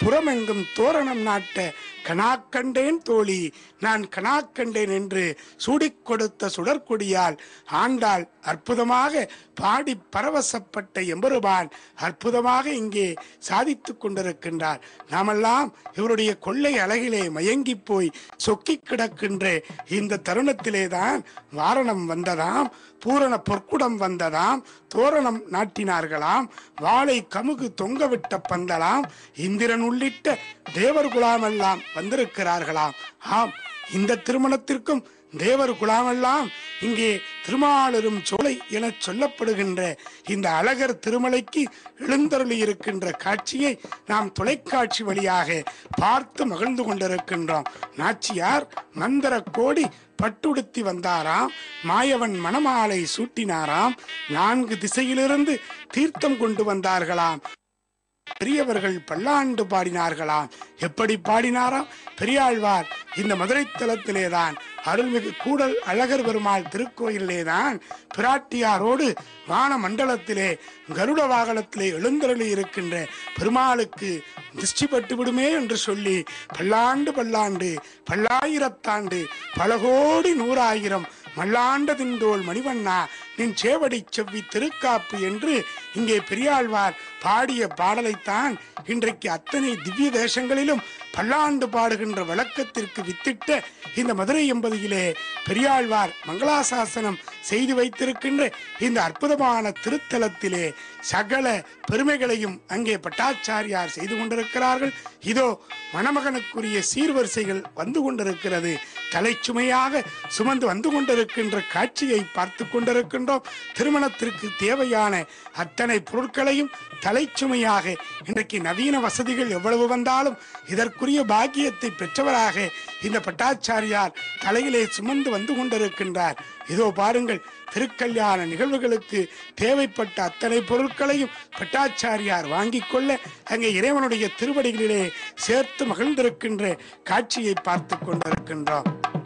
புறமெங்கும் தோரணம் நாட்ட கனாக்கண்டேன் தோழி நான் கனாக்கண்டேன் என்று சூடிக் கொடுத்த சுடற்கொடியால் ஆண்டாள் அற்புதமாக பாடி பரவசப்பட்ட எம்பெருமான் அற்புதமாக இங்கே சாதித்து கொண்டிருக்கின்றார். நாமெல்லாம் இவருடைய கொள்ளை அழகிலே மயங்கி போய் சொக்கி கிடக்கின்ற இந்த தருணத்திலே தான் வாரணம் வந்ததாம், பூரண பொற்குடம் வந்ததாம், தோரணம் நாட்டினார்களாம், வாளை கமுகு தொங்கவிட்ட பந்தலாம், இந்திரன் உள்ளிட்ட தேவர் குலாமெல்லாம் வந்திருக்கிறார்களாம். ஆம், இந்த திருமணத்திற்கும் தேவர் குலாமெல்லாம் இங்கே திருமாலரும் சோலை என சொல்லப்படுகின்ற இந்த அழகர் திருமலைக்கு எழுந்தருளி இருக்கின்ற காட்சியை நாம் தொலைக்காட்சி வழியாக பார்த்து மகிழ்ந்து கொண்டிருக்கின்றோம். நாச்சியார் மந்திர கோடி பட்டுடுத்தி வந்தாராம், மாயவன் மணமாலை சூட்டினாராம், நான்கு திசையிலிருந்து தீர்த்தம் கொண்டு வந்தார்களாம், பெரியவர்கள் பல்லாண்டு பாடினார்களாம். எப்படி பாடினாராம்? பெரியாழ்வார் இந்த மதுரை தலத்திலேதான் அருள்மிகு கூடல் அழகர் பெருமாள் திருக்கோயிலேதான் பிராட்டியாரோடு வான மண்டலத்திலே கருட வாகனத்திலே எழுந்தருளி இருக்கின்ற பெருமாளுக்கு திருஷ்டி பட்டு விடுமே என்று சொல்லி பல்லாண்டு பல்லாண்டு பல்லாயிரத்தாண்டு பல கோடி நூறாயிரம் மல்லாண்ட திண்டோள் மணிவண்ணா நின் சேவடி செவ்வி திருக்காப்பு என்று இங்கே பெரியாழ்வார் பாடிய பாடலைத்தான் இன்றைக்கு அத்தனை திவ்ய தேசங்களிலும் பல்லாண்டு பாடுகின்ற வழக்கத்திற்கு வித்திட்ட இந்த மதுரை எம்பதியிலே பெரியாழ்வார் மங்களாசாசனம் செய்து வைத்திருக்கின்ற இந்த அற்புதமான திருத்தலத்திலே சகல பெருமைகளையும் அங்கே பட்டாச்சாரியார் செய்து கொண்டிருக்கிறார்கள். இதோ மணமகனுக்குரிய சீர்வரிசைகள் வந்து கொண்டிருக்கிறது. தலைச்சுமையாக சுமந்து வந்து கொண்டிருக்கின்ற காட்சியை பார்த்து கொண்டிருக்கின்றோம். திருமணத்திற்கு தேவையான அத்தனை பொருட்களையும் தலைச்சுமையாக இன்றைக்கு நவீன வசதிகள் எவ்வளவு வந்தாலும் இதற்குரிய பாக்கியத்தை பெற்றவராக இந்த பட்டாச்சாரியார் தலையிலே சுமந்து வந்து கொண்டிருக்கின்றார். இதோ பாருங்கள், திருக்கல்யாண நிகழ்வுகளுக்கு தேவைப்பட்ட அத்தனை பொருட்களையும் பட்டாச்சாரியார் வாங்கிக் கொள்ள அங்கே இறைவனுடைய திருவடிகளிலே சேர்த்து மகிழ்ந்திருக்கின்ற காட்சியை பார்த்து கொண்டிருக்கின்றோம்.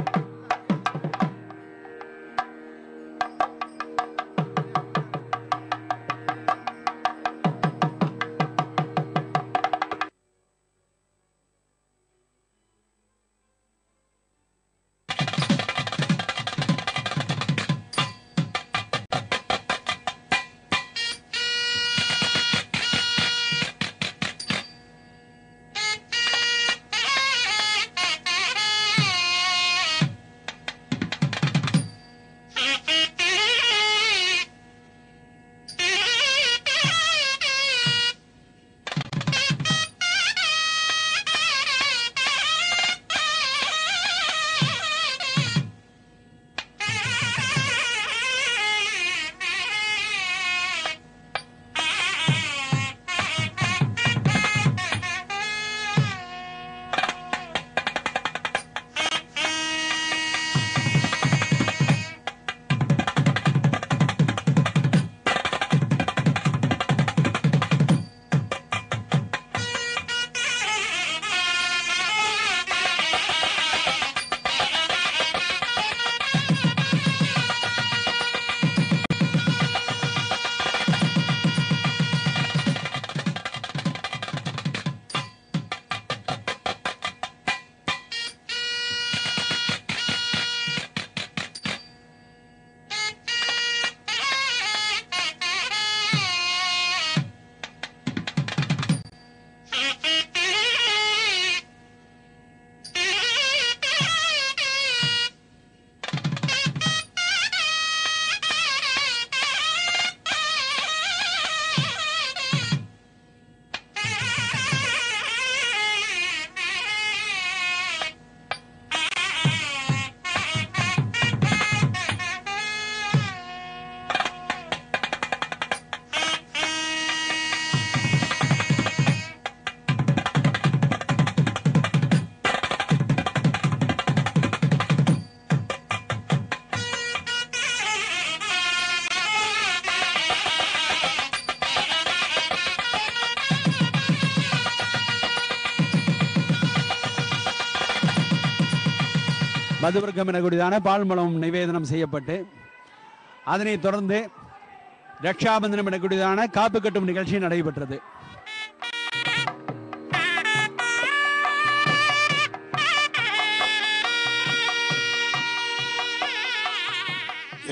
மதுவர்க்கம் எனக்கூடியதான பால்மலம் நிவேதனம் செய்யப்பட்டு அதனைத் தொடர்ந்து ரக்ஷாபந்தனம் எனக்கூடியதான காப்பு கட்டும் நிகழ்ச்சி நடைபெற்றது.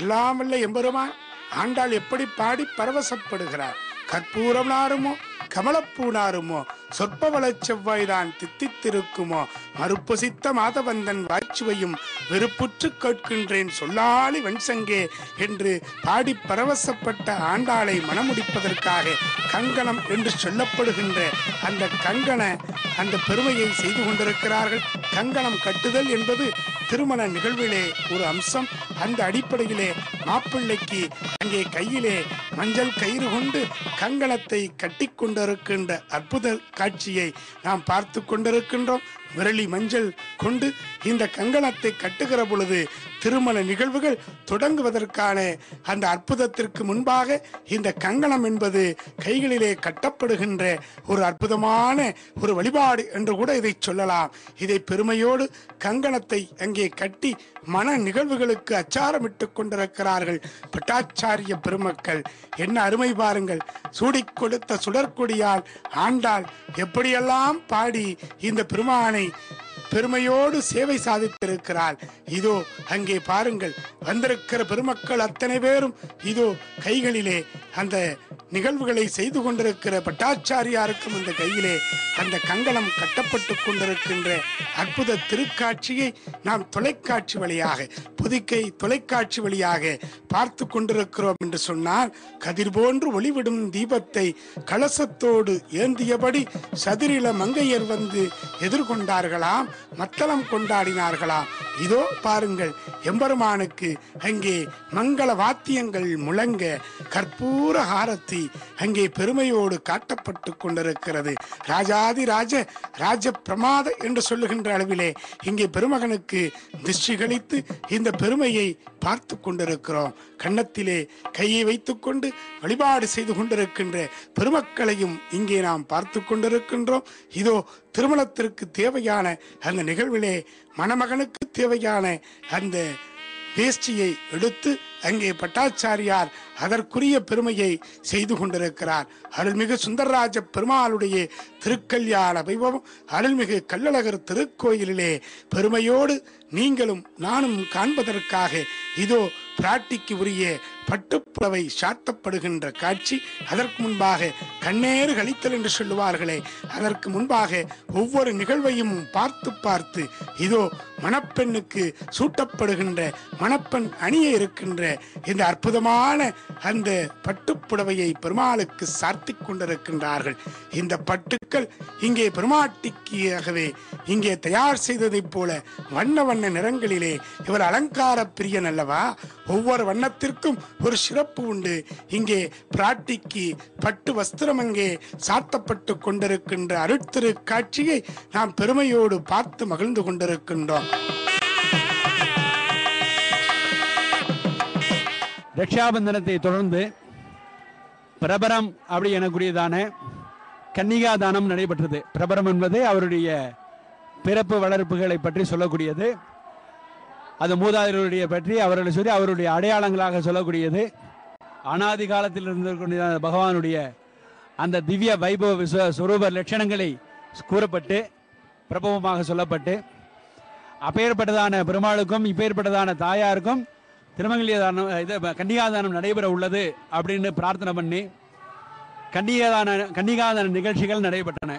எல்லாம் வல்ல எம்பெருமான் ஆண்டாள் எப்படி பாடி பரவசப்படுகிறார். கற்பூரம் நாருமோ கமலப்பூ நாருமோ சொற்பவள செவ்வாய்தான் தித்தித்திருக்குமோ மறுப்புசித்த மாதவந்தன் வாய்ச்சுவையும் வெறுப்புற்று கேட்கின்றேன் சொல்லாளி வெண்சங்கே என்று பாடி பரவசப்பட்ட ஆண்டாளை மணமுடிப்பதற்காக கங்கணம் என்று சொல்லப்படுகின்ற அந்த கங்கண அந்த பெருமையை செய்து கொண்டிருக்கிறார்கள். கங்கணம் கட்டுதல் என்பது திருமண நிகழ்விலே ஒரு அம்சம். அந்த அடிப்படையிலே மாப்பிள்ளைக்கு அங்கே கையிலே மஞ்சள் கயிறு கொண்டு கங்கணத்தை கட்டி கொண்டிருக்கின்ற அற்புத காட்சியை நாம் பார்த்து கொண்டிருக்கின்றோம். விரலி மஞ்சள் கொண்டு இந்த கங்கணத்தை கட்டுகிற பொழுது திருமண நிகழ்வுகள் தொடங்குவதற்கான அந்த அற்புதத்திற்கு முன்பாக இந்த கங்கணம் என்பது கைகளிலே கட்டப்படுகின்ற ஒரு அற்புதமான ஒரு வழிபாடு என்று கூட இதை சொல்லலாம். இதை பெருமையோடு கங்கணத்தை அங்கே கட்டி மன நிகழ்வுகளுக்கு அச்சாரமிட்டுக் கொண்டிருக்கிறார்கள் பட்டாச்சாரிய பெருமக்கள். என்ன அருமை பாருங்கள். சூடிக் கொடுத்த சுடற்கொடியால் ஆண்டாள் எப்படியெல்லாம் பாடி இந்த பெருமானை பெருமையோடு சேவை சாதித்திருக்கிறாள். இதோ அங்கே பாருங்கள், வந்திருக்கிற பெருமக்கள் அத்தனை பேரும் இதோ கைகளிலே அந்த நிகழ்வுகளை செய்து கொண்டிருக்கிற பட்டாச்சாரியாருக்கும் அந்த கையிலே அந்த கங்கணம் கட்டப்பட்டு கொண்டிருக்கின்ற அற்புத திருக்காட்சியை நாம் தொலைக்காட்சி வழியாக புதுக்கை தொலைக்காட்சி வழியாக பார்த்து கொண்டிருக்கிறோம் என்று சொன்னால், கதிர் போன்று ஒளிவிடும் தீபத்தை கலசத்தோடு ஏந்தியபடி சதிரில மங்கையர் வந்து எதிர்கொண்டார்களாம், மத்தளம் கொண்டாடினார்களாம். இதோ பாருங்கள், எம்பெருமானுக்கு அங்கே மங்கள வாத்தியங்கள் முழங்க கற்பூர ஹாரத்தி அங்கே பெருமையோடு காட்டப்பட்டு கொண்டிருக்கிறது. ராஜாதி ராஜ ராஜ பிரமாத என்று சொல்லுகின்ற அளவிலே இங்கே பெருமகனுக்கு திருஷ்டி கழித்து இந்த பெருமையை பார்த்து கொண்டிருக்கிறோம். கன்னத்திலே கையை வைத்துக் கொண்டு வழிபாடு செய்து கொண்டிருக்கின்ற பெருமக்களையும் இங்கே நாம் பார்த்து கொண்டிருக்கின்றோம். இதோ திருமணத்திற்கு தேவையான அந்த நிகழ்விலே மணமகனுக்கு தேவையான அந்த வேஷ்டியை எடுத்து அங்கே பட்டாச்சாரியார் அதற்குரிய பெருமையை செய்து கொண்டிருக்கிறார். அருள்மிகு சுந்தரராஜ பெருமாளுடைய திருக்கல்யாண வைபவம் அருள்மிகு கள்ளழகர் திருக்கோயிலிலே பெருமையோடு நீங்களும் நானும் காண்பதற்காக இதோ பிராட்டிக்கு உரிய பட்டுப்புடவை சாத்தப்படுகின்ற காட்சி. அதற்கு முன்பாக கண்ணேறு கழித்தல் என்று சொல்லுவார்களே, அதற்கு முன்பாக ஒவ்வொரு நிகழ்வையும் பார்த்து பார்த்து இதோ மணப்பெண்ணுக்கு சூட்டப்படுகின்ற மணப்பெண் அணிய இருக்கின்ற இந்த அற்புதமான அந்த பட்டுப்புடவையை பெருமாளுக்கு சார்த்தி கொண்டிருக்கின்றார்கள். இந்த பட்டுக்கள் இங்கே பெருமாட்டிக்காகவே இங்கே தயார் செய்ததைப் போல வண்ண வண்ண நிறங்களிலே இவர் அலங்கார பிரியன் அல்லவா. ஒவ்வொரு வண்ணத்திற்கும் ஒரு சிறப்பு உண்டு. இங்கே பிராட்டிக்கு பட்டு வஸ்திரம் அங்கே சாத்தப்பட்டு கொண்டிருக்கின்ற அருட்திரு காட்சியை நாம் பெருமையோடு பார்த்து மகிழ்ந்து கொண்டிருக்கின்றோம். ரக்ஷாபந்தனத்தை தொடர்ந்து பிரபரம் அப்படி எனக்கூடியதான கன்னிகாதானம் நடைபெற்றது. பிரபரம் என்பது அவருடைய பிறப்பு வளர்ப்புகளை பற்றி சொல்லக்கூடியது. அது மூதாதையருடைய பற்றி அவர்களை சொல்லி அவருடைய அடையாளங்களாக சொல்லக்கூடியது. அனாதி காலத்தில் இருந்த பகவானுடைய அந்த திவ்ய வைபவ விஸ்வ சுரூப லட்சணங்களை கூறப்பட்டு பிரபவமாக சொல்லப்பட்டு அப்பேற்பட்டதான பெருமாளுக்கும் இப்பேற்பட்டதான தாயாருக்கும் திருமங்கல்யதானம் இது கன்னிகாதானம் நடைபெற உள்ளது அப்படின்னு பிரார்த்தனை பண்ணி கன்னிகாதான கன்னிகாதான நிகழ்ச்சிகள் நடைபெற்றன.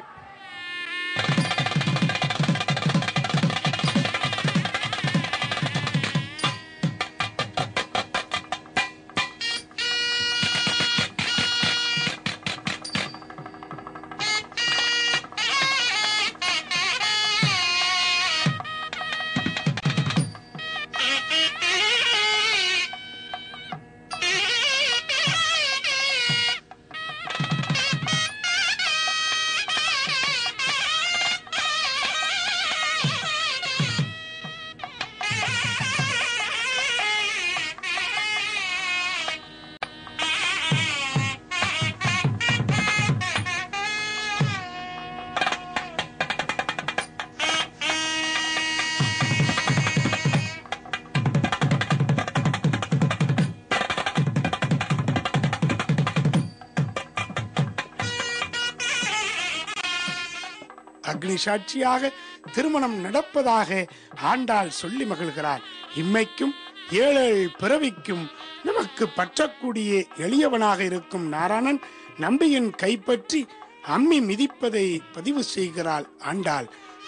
அக்னி சாட்சியாக திருமணம் நடப்பதாக ஆண்டாள் சொல்லி மகிழ்கிறார். இம்மைக்கும் ஏழு பிறவிக்கும் நமக்கு பற்றக்கூடிய எளியவனாக இருக்கும் நாராயணன் நம்பியின் கைப்பற்றி அம்மி மிதிப்பதை பதிவு செய்கிறாள் ஆண்டாள்.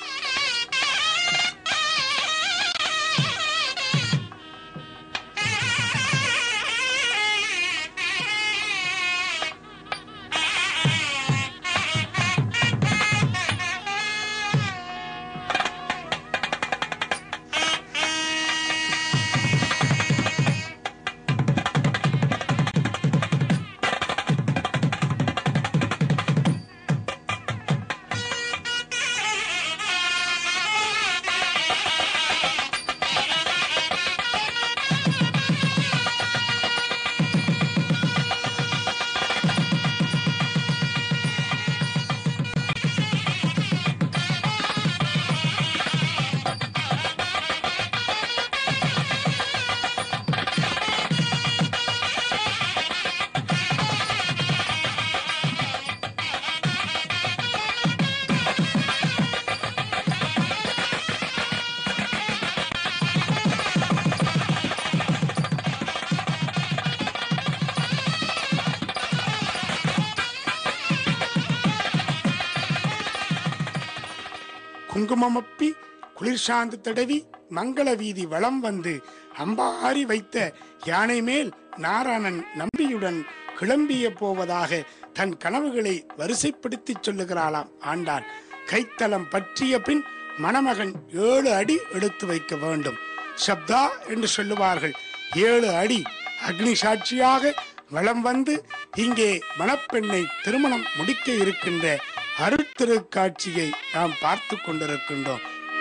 குங்குமமப்பி குளிர்சாந்து தடவி மங்கள வீதி வளம் வந்து அம்பாரி வைத்த யானை மேல் நாராயணன் நம்பியுடன் கிளம்பிய போவதாக தன் கனவுகளை வரிசைப்படுத்தி சொல்லுகிறாளாம் ஆண்டாள். கைத்தலம் பற்றிய பின் மணமகன் ஏழு அடி எடுத்து வைக்க வேண்டும். சப்தா என்று சொல்லுவார்கள். ஏழு அடி அக்னி சாட்சியாக வளம் வந்து இங்கே மணப்பெண்ணை திருமணம் முடிக்க இருக்கின்ற அருட்திருக்காட்சியை நாம் பார்த்து கொண்டிருக்கின்றோம்.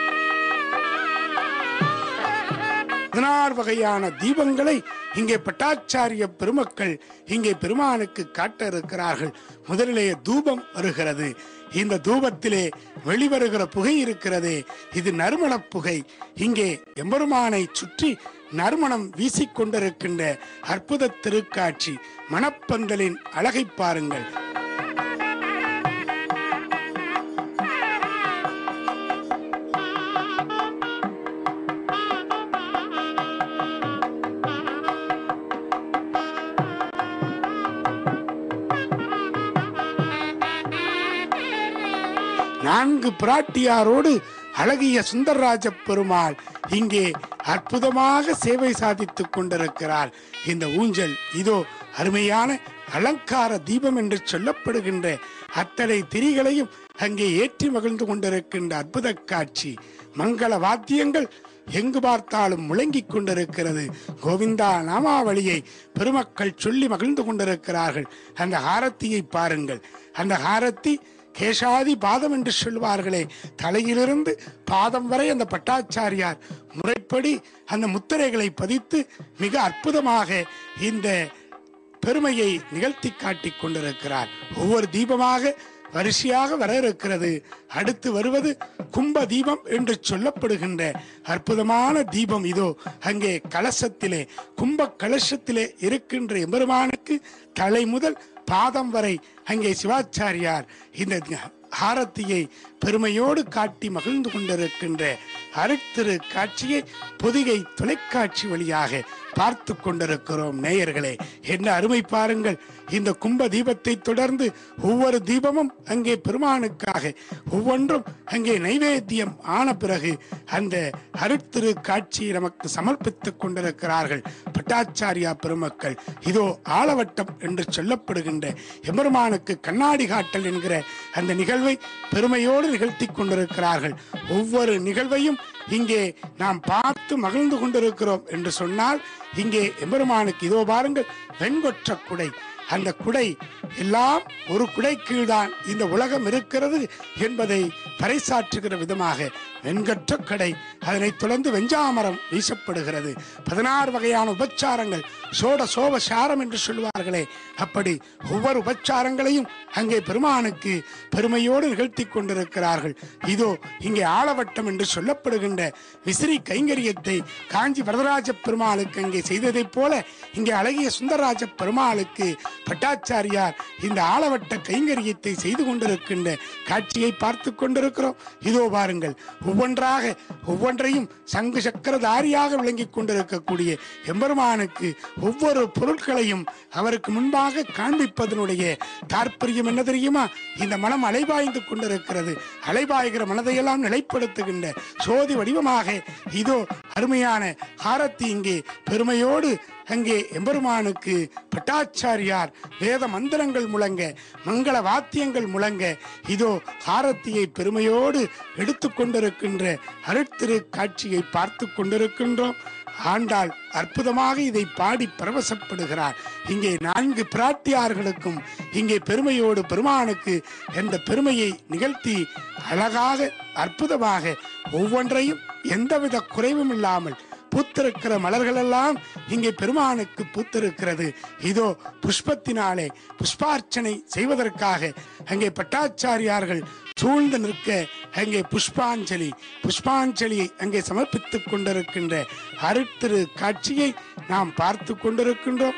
பதினாறு வகையான தீபங்களை இங்கே பட்டாச்சாரிய பெருமக்கள் இங்கே பெருமானுக்கு காட்ட இருக்கிறார்கள். முதலிலே தூபம் வருகிறது. இந்த தூபத்திலே வெளிவருகிற புகை இருக்கிறதே, இது நறுமண புகை. இங்கே எம்பெருமானை சுற்றி நறுமணம் வீசிக்கொண்டிருக்கின்ற அற்புத திருக்காட்சி. மணப்பந்தலின் அழகை பாருங்கள். நான்கு பிராட்டியாரோடு அழகிய சுந்தரராஜ பெருமாள் இங்கே அற்புதமாக சேவை சாதித்துக் கொண்டிருக்கிறார். இந்த ஊஞ்சல் இதோ அருமையான அலங்கார தீபம் என்று சொல்லப்படுகின்ற அத்தனை திரிகளையும் அங்கே ஏற்றி மகிழ்ந்து கொண்டிருக்கின்ற அற்புத காட்சி. மங்கள வாத்தியங்கள் எங்கு பார்த்தாலும் முழங்கிக் கொண்டிருக்கிறது. கோவிந்தா நாமாவளியை பெருமக்கள் சொல்லி மகிழ்ந்து கொண்டிருக்கிறார்கள். அந்த ஹாரத்தியை பாருங்கள். அந்த ஹாரத்தி கேசாதி பாதம் என்று சொல்வார்களே, தலையிலிருந்து பாதம் வரை அந்த பட்டாச்சாரியார் முறைப்படி அந்த முத்திரைகளை பதித்து மிக அற்புதமாக இந்த பெருமையை நிகழ்த்தி காட்டிக் கொண்டிருக்கிறார். ஒவ்வொரு தீபமாக வரிசையாக வர இருக்கிறது. அடுத்து வருவது கும்ப தீபம் என்று சொல்லப்படுகின்ற அற்புதமான தீபம். இதோ அங்கே கலசத்திலே, கும்ப கலசத்திலே இருக்கின்ற எம்பெருமானுக்கு தலை முதல் பாதம் வரை அங்கே சிவாச்சாரியார் இந்த ஹாரத்தியை பெருமையோடு காட்டி மகிழ்ந்து கொண்டிருக்கின்ற அருட்திரு காட்சியை பொதிகை தொலைக்காட்சி வழியாக பார்த்து கொண்டிருக்கிறோம். நேயர்களே, என்ன அருமை பாருங்கள். இந்த கும்ப தீபத்தை தொடர்ந்து ஒவ்வொரு தீபமும் அங்கே பெருமானுக்காக ஒவ்வொன்றும் அங்கே நைவேத்தியம் ஆன பிறகு அந்த அருட்திரு காட்சியை நமக்கு சமர்ப்பித்துக் கொண்டிருக்கிறார்கள் பட்டாச்சாரியா பெருமக்கள். இதோ ஆலவட்டம் என்று சொல்லப்படுகின்ற எம்பெருமானுக்கு கண்ணாடி காட்டல் என்கிற அந்த நிகழ்வை பெருமையோடு நிகழ்த்தி கொண்டிருக்கிறார்கள். ஒவ்வொரு நிகழ்வையும் இங்கே நாம் பார்த்து மகிழ்ந்து கொண்டிருக்கிறோம் என்று சொன்னால், இங்கே எம்பெருமானுக்கு இதோ பாருங்கள் வெண்கொற்ற குடை. அந்த குடை எல்லாம் ஒரு குடை கீழ்தான் இந்த உலகம் இருக்கிறது என்பதை பறைசாற்றுகிற விதமாக வெண்கற்ற கடை, அதனை தொடர்ந்து வெஞ்சாமரம் வீசப்படுகிறது. பதினாறு வகையான உபச்சாரங்கள், சோட சோப சாரம் என்று சொல்வார்களே, அப்படி ஒவ்வொரு உபச்சாரங்களையும் அங்கே பெருமானுக்கு பெருமையோடு நிகழ்த்தி கொண்டிருக்கிறார்கள். இதோ இங்கே ஆலவட்டம் என்று சொல்லப்படுகின்ற விசிறி கைங்கரியத்தை காஞ்சி வரதராஜ பெருமாளுக்கு அங்கே செய்ததைப் போல இங்கே அழகிய சுந்தரராஜ பெருமாளுக்கு பட்டாச்சாரியார் இந்த ஆளவட்ட கைங்கரியத்தை செய்து கொண்டிருக்கின்ற காட்சியை பார்த்து கொண்டிருக்கிறோம். இதோ பாருங்கள், ஒவ்வொன்றாக ஒவ்வொன்றையும் சங்கு சக்கரதாரியாக விளங்கி கொண்டிருக்கக்கூடிய எம்பெருமானுக்கு ஒவ்வொரு பொருட்களையும் அவருக்கு முன்பாக காண்பிப்பதனுடைய தாற்பயம் என்ன தெரியுமா? இந்த மனம் அலைபாய்ந்து கொண்டிருக்கிறது. அலைபாய்கிற மனதையெல்லாம் நிலைப்படுத்துகின்ற சோதி வடிவமாக இதோ அருமையான ஹாரத்தி இங்கே பெருமையோடு அங்கே எம்பெருமானுக்கு பட்டாச்சாரியார் வேத மந்திரங்கள் முழங்க, மங்கள வாத்தியங்கள் முழங்க இதோ ஹாரத்தியை பெருமையோடு எடுத்து கொண்டிருக்கின்ற அருட்திரு காட்சியை பார்த்து கொண்டிருக்கின்றோம். ஆண்டாள் அற்புதமாக இதை பாடி பரவசப்படுகிறார். இங்கே நான்கு பிராட்டியார்களுக்கும் இங்கே பெருமையோடு பெருமானுக்கு என்ற பெருமையை நிகழ்த்தி அழகாக அற்புதமாக ஒவ்வொன்றையும் எந்தவித குறைவும் இல்லாமல் பூத்திருக்கிற மலர்கள் எல்லாம் இங்கே பெருமானுக்கு பூத்திருக்கிறது. இதோ புஷ்பத்தினாலே புஷ்பார்ச்சனை செய்வதற்காக அங்கே பட்டாச்சாரியார்கள் சூழ்ந்து நிற்க அங்கே புஷ்பாஞ்சலி புஷ்பாஞ்சலியை அங்கே சமர்ப்பித்துக் கொண்டிருக்கின்ற அருட்திரு காட்சியை நாம் பார்த்து கொண்டிருக்கின்றோம்.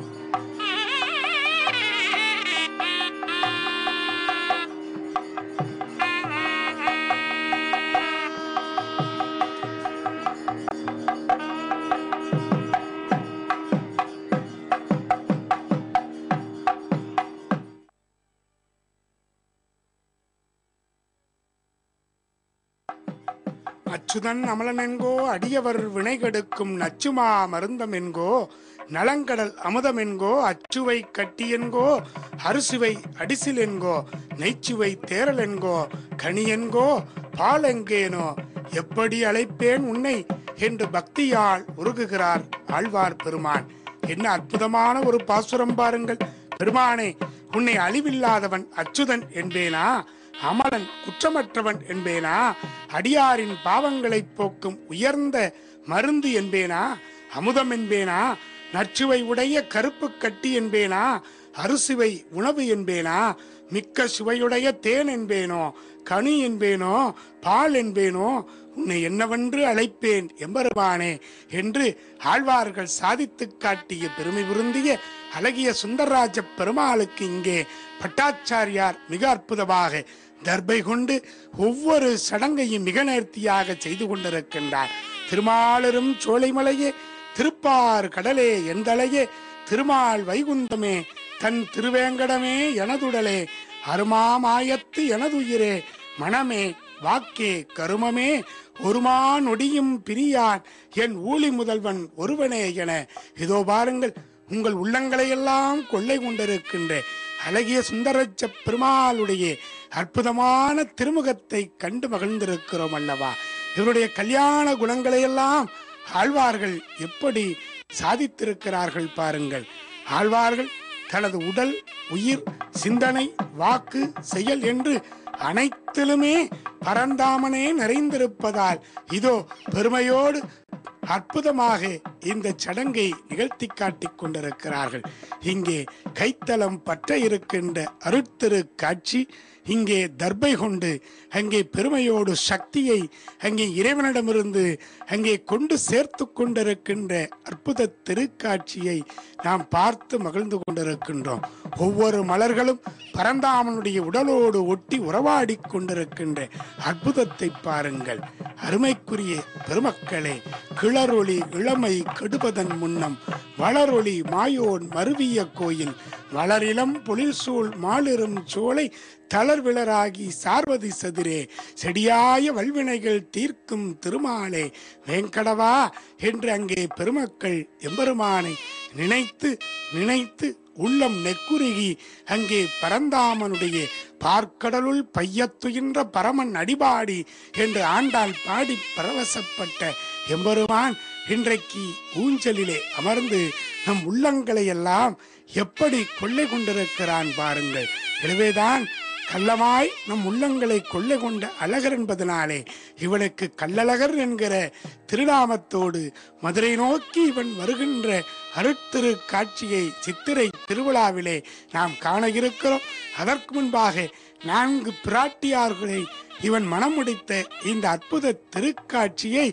அச்சுதன் அமலன் என்கோ, அடியவர் வினை கெடுக்கும் நச்சுமா மருந்தம் என்கோ, நலங்கடல் அமுதம் என்கோ, அச்சுவை கட்டி என்கோ, அரிசுவை அடிசில் என்கோ, நெய்ச்சுவை தேரல் என்கோ, கனி என்கோ, பால் எங்கேனோ, எப்படி அழைப்பேன் உன்னை என்று பக்தியால் உருகுகிறார் ஆழ்வார் பெருமான். என்ன அற்புதமான ஒரு பாசுரம் பாருங்கள். பெருமானே, உன்னை அழிவில்லாதவன் அச்சுதன் என்பேனா, அமலன் குற்றமற்றவன் என்பேனா, அடியாரின் பாவங்களை போக்கும் உயர்ந்த மருந்து என்பேனா, அமுதம் என்பேனா, நச்சுவை உடைய கருப்பு கட்டி என்பேனா, அரிசுவை உணவு என்பேனா, மிக்க சுவையுடைய தேன் என்பேனோ, கனி என்பேனோ, பால் என்பேனோ, உன்னை என்னவென்று அழைப்பேன் எம்பெருமானே என்று ஆழ்வார்கள் சாதித்து காட்டிய பெருமை பொருந்திய அழகிய சுந்தரராஜ பெருமாளுக்கு இங்கே பட்டாச்சாரியார் மிக அற்புதமாக தர்பை கொண்டு ஒவ்வொரு சடங்கையும் மிக நேர்த்தியாக செய்து கொண்டிருக்கின்றார். திருமாலரும் சோலைமலையே, திருப்பார் கடலே எந்தலையே, திருமால் வைகுந்தமே, தன் திருவேங்கடமே எனதுடலே, அருமாமாயத்து எனதுயிரே, மனமே வாக்கே கருமமே, ஒருமா நொடியும் பிரியான் என் ஊழி முதல்வன் ஒருவனே என இதோ பாருங்கள், உங்கள் உள்ளங்களை எல்லாம் கொள்ளை கொண்டிருக்கின்ற அழகிய சுந்தரச்ச பெருமாளுடைய அற்புதமான திருமுகத்தை கண்டு மகிழ்ந்திருக்கிறோம் அல்லவா. இவருடைய கல்யாண குணங்களை எல்லாம் ஆழ்வார்கள் எப்படி சாதித்திருக்கிறார்கள் பாருங்கள். ஆழ்வார்கள் தனது உடல், உயிர், சிந்தனை, வாக்கு, செயல் என்று அனைத்திலுமே பரந்தாமனே நிறைந்திருப்பதால் இதோ பெருமையோடு அற்புதமாக இந்த சடங்கை நிகழ்த்தி காட்டிக் கொண்டிருக்கிறார்கள். இங்கே கைத்தலம் பற்ற இருக்கின்ற அருட்திரு காட்சி இங்கே தர்பை கொண்டு அங்கே பெருமையோடு சக்தியை அங்கே இறைவனிடமிருந்து அங்கே கொண்டு சேர்த்து கொண்டிருக்கின்ற அற்புத திருக்காட்சியை நாம் பார்த்து மகிழ்ந்து கொண்டிருக்கின்றோம். ஒவ்வொரு மலர்களும் பரந்தாமனுடைய உடலோடு ஒட்டி உறவாடி கொண்டிருக்கின்ற அற்புதத்தை பாருங்கள். அருமைக்குரிய பெருமக்களே, கிளரொளி இளமை கெடுபதன் முன்னம் வளரொளி மாயோன் மருவிய கோயில், வளரிளம் பொழில்சூழ் மாலிரும் சோலை தளர்விளராகி சார்வதி சதிரே, செடியாய வல்வினைகள் தீர்க்கும் திருமாலே வேங்கடவா என்று அங்கே பெருமக்கள் எம்பெருமானை நினைத்து நினைத்து உள்ளம் நெக்குருகி அங்கே பரந்தாமனுடைய பார்க்கடலுள் பையத்துகின்ற பரமன் அடிபாடி என்று ஆண்டாள் பாடி பரவசப்பட்ட எம்பெருமான் இன்றைக்கு ஊஞ்சலிலே அமர்ந்து நம் உள்ளங்களை எல்லாம் எப்படி கொள்ளை கொண்டிருக்கிறான் பாருங்கள். எனவேதான் கள்ளமாய் நம் உள்ளங்களை கொள்ளை கொண்ட அழகர் என்பதனாலே இவனுக்கு கள்ளழகர் என்கிற திருநாமத்தோடு மதுரை நோக்கி இவன் வருகின்ற அருட்திரு காட்சியை சித்திரை திருவிழாவிலே நாம் காண இருக்கிறோம். அதற்கு முன்பாக நான்கு பிராட்டியார்களை இவன் மனம் முடித்த இந்த அற்புத திருக்காட்சியை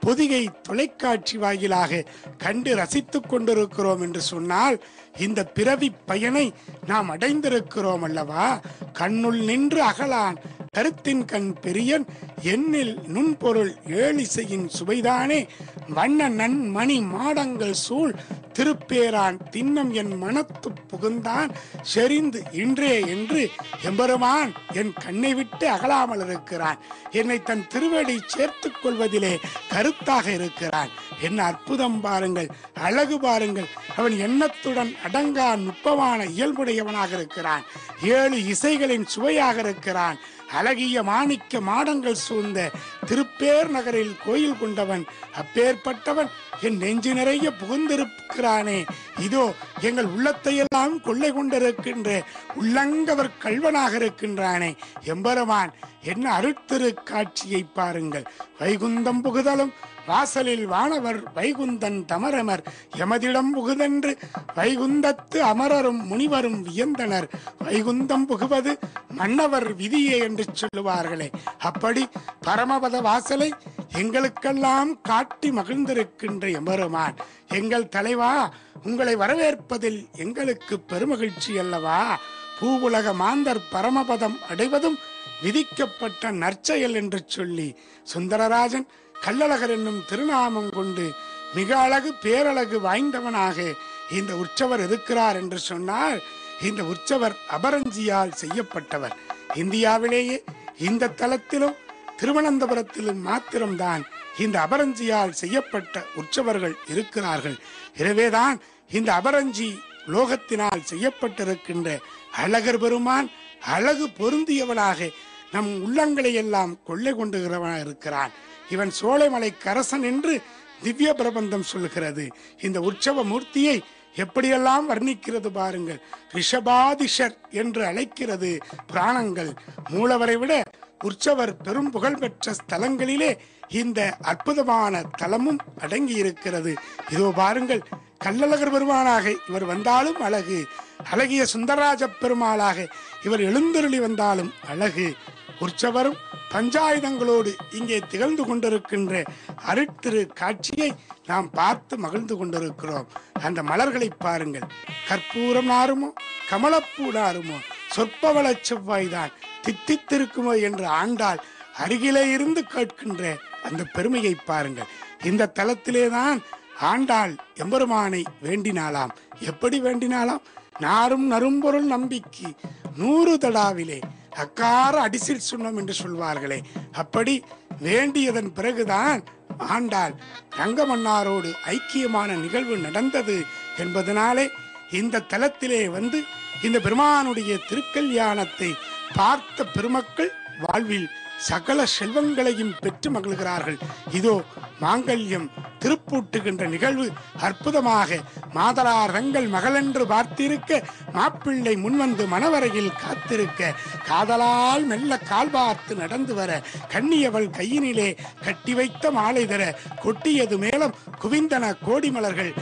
பொதிகை தொலைக்காட்சி வாயிலாக கண்டு ரசித்துக் கொண்டிருக்கிறோம் என்று சொன்னால் இந்த பிறவி பயனை நாம் அடைந்திருக்கிறோம் அல்லவா? கண்ணுள் நின்று அகலான் கருத்தின் கண் பெரியன் எண்ணில் நுண்பொருள் ஏழிசையின் சுவைதானே வண்ண நன் மணி மாடங்கள் சூழ் திருப்பேரான் திண்ணம் என் மனத்து புகுந்தான் செறிந்து இன்றே என்று எம்பெருமான் என் கண்ணை விட்டு அகலாமல் இருக்கிறான். என்னை தன் திருவடி சேர்த்துக் கொள்வதிலே கருத்தாக இருக்கிறான். என்ன அற்புதம் பாருங்கள், அழகு பாருங்கள். அவன் எண்ணத்துடன் அடங்கா நுட்பமான இயல்புடையவனாக இருக்கிறான். ஏழு இசைகளின் சுவையாக இருக்கிறான். அழகிய மாணிக்க மாடங்கள் சூழ்ந்த திருப்பேர் நகரில் கோயில் கொண்டவன். அப்பேற்பட்டவன் என் நெஞ்சு நிறைய புகுந்திருக்கிறானே. இதோ எங்கள் உள்ளத்தையெல்லாம் கொள்ளை கொண்டிருக்கின்ற உள்ளங்கவர் கல்வனாக இருக்கின்றானே. எம்பெருமான் என்ன அருட்திரு காட்சியை பாருங்கள். வைகுந்தம் புகுதலும் வாசலில் வானவர் வைகுந்தன் தமரமர் எமதிடம் புகுதென்று வைகுந்தத்து அமரரும் முனிவரும் வியந்தனர். வைகுந்தம் புகுவது மன்னவர் விதியே என்று சொல்லுவார்களே, அப்படி பரமபத வாசலை எங்களுக்கெல்லாம் காட்டி மகிழ்ந்திருக்கின்ற எம்பெருமான், எங்கள் தலைவா, உங்களை வரவேற்பதில் எங்களுக்கு பெருமகிழ்ச்சி அல்லவா? பூவுலக மாந்தர் பரமபதம் அடைவதும் விதிக்கப்பட்ட நற்செயல் என்று சொல்லி சுந்தரராஜன் கள்ளழகர் என்னும் திருநாமம் கொண்டு மிக அழகு பேரழகு வாய்ந்தவனாக இந்த உற்சவர் இருக்கிறார் என்று சொன்னால், இந்த உற்சவர் அபரஞ்சியால் செய்யப்பட்டவர். இந்தியாவிலேயே இந்த தலத்திலும் திருவனந்தபுரத்திலும் மாத்திரம்தான் இந்த அபரஞ்சியால் செய்யப்பட்ட உற்சவர்கள் இருக்கிறார்கள். எனவேதான் இந்த அபரஞ்சி லோகத்தினால் செய்யப்பட்டிருக்கின்ற அழகர் பெருமான் அழகு பொருந்தியவனாக நம் உள்ளங்களை எல்லாம் கொள்ளை கொண்டுகிறவனாக இருக்கிறான். இவன் சோலைமலை கரசன் என்று திவ்ய பிரபந்தம் சொல்கிறது. இந்த உற்சவ மூர்த்தியை எப்படியெல்லாம் வர்ணிக்கிறது பாருங்கள். ரிஷபாதிஷர் என்று அழைக்கிறது புராணங்கள். மூலவரை விட உற்சவர் பெரும் புகழ் பெற்ற ஸ்தலங்களிலே இந்த அற்புதமான தலமும் அடங்கி இருக்கிறது. இதோ பாருங்கள், கள்ளழகர் பெருமானாக இவர் வந்தாலும் அழகு, அழகிய சுந்தரராஜ பெருமாளாக இவர் எழுந்தருளி வந்தாலும் அழகு. உற்சவரும் பஞ்சாயுதங்களோடு இங்கே திகழ்ந்து கொண்டிருக்கின்ற அருட்திரு காட்சியை நாம் பார்த்து மகிழ்ந்து கொண்டிருக்கிறோம். அந்த மலர்களை பாருங்கள், கற்பூரம் நாருமோ கமலப்பூ நாருமோ சொற்பவள செவ்வாய்தான் தித்தித்திருக்குமோ என்று ஆண்டாள் அருகிலே இருந்து கேட்கின்ற அந்த பெருமையை பாருங்கள். இந்த தலத்திலேதான் ஆண்டாள் எம்பெருமானை வேண்டினாலாம். எப்படி வேண்டினாலாம்? நாரும் நறும்பொருள் நம்பிக்கை நூறு தடாவிலே அக்கார அடிசில் சுண்ணம் என்று சொல்வார்களே, அப்படி வேண்டியதன் பிறகுதான் ஆண்டாள் ரங்கமன்னாரோடு ஐக்கியமான நிகழ்வு நடந்தது என்பதனாலே இந்த தலத்திலே வந்து இந்த பெருமானுடைய திருக்கல்யாணத்தை பார்த்த பெருமக்கள் வாழ்வில் சகல செல்வங்களையும் பெற்று மகிழ்கிறார்கள். இதோ மாங்கல்யம் திருப்பூட்டுகின்ற நிகழ்வு அற்புதமாக மாதரார் தங்கள் மகளென்று பார்த்திருக்க மாப்பிள்ளை முன்வந்து மணவரையில் காத்திருக்க காதலால் மெல்ல கால் பார்த்து நடந்து வர கண்ணியவள் கையினிலே கட்டி வைத்த மாலை தர கொட்டியது மேலும் குவிந்தன கோடி மலர்கள்.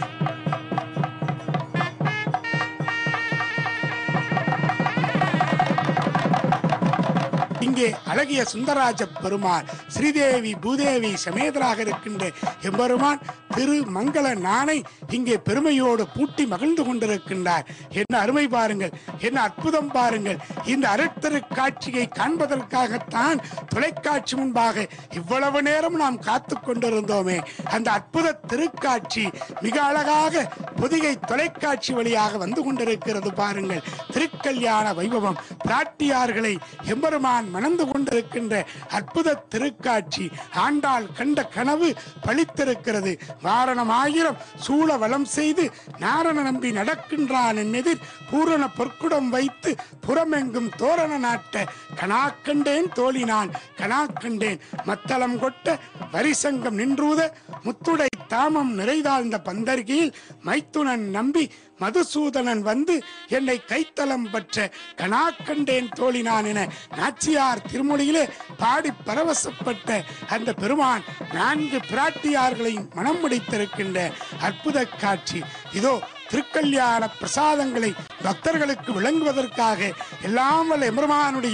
இங்கே அழகிய சுந்தரராஜ பெருமான் ஸ்ரீதேவி பூதேவி சமேதராக இருக்கின்ற எம்பெருமான் திரு மங்கள நானை இங்கே பெருமையோடு பூட்டி மகிழ்ந்து கொண்டிருக்கின்றார். என்ன அருமை பாருங்கள், என்ன அற்புதம் பாருங்கள். இந்த அருட்திரு காட்சியை காண்பதற்காகத்தான் தொலைக்காட்சி முன்பாக இவ்வளவு நேரம் நாம் காத்து கொண்டிருந்தோமே. அந்த அற்புத திருக்காட்சி மிக அழகாக பொதிகை தொலைக்காட்சி வழியாக வந்து கொண்டிருக்கிறது பாருங்கள். திருக்கல்யாண வைபவம் பிராட்டியார்களை எம்பெருமான் மணந்து கொண்டிருக்கின்ற அற்புத திருக்காட்சி. ஆண்டாள் கண்ட கனவு பழித்திருக்கிறது. வாரணம் ஆயிரம் சூழ வளம் செய்து நாரண நம்பி நடக்கின்றான் எதிர் பூரண பொற்குடம் வைத்து புறமெங்கும் தோரண நாட்ட கனாக்கண்டேன் தோழினான் கனாக்கண்டேன் மத்தளம் கொட்ட வரிசங்கம் நின்றூத முத்துடை தாமம் நிறைதாழ்ந்த பந்தர்கியில் மைத்துனன் நம்பி மதுசூதனன் வந்து என்னை கைத்தலம் பற்ற கனாக்கண்டேன் தோழினான் என நாச்சியார் திருமொழியிலே பாடி பரவசப்பட்ட அந்த பெருமான் நான்கு பிராட்டியார்களையும் மனம் முடித்திருக்கின்ற அற்புத காட்சி. இதோ திருக்கல்யாண பிரசாதங்களை பக்தர்களுக்கு விளங்குவதற்காக எல்லாம் வல்ல எம்பெருமானுடைய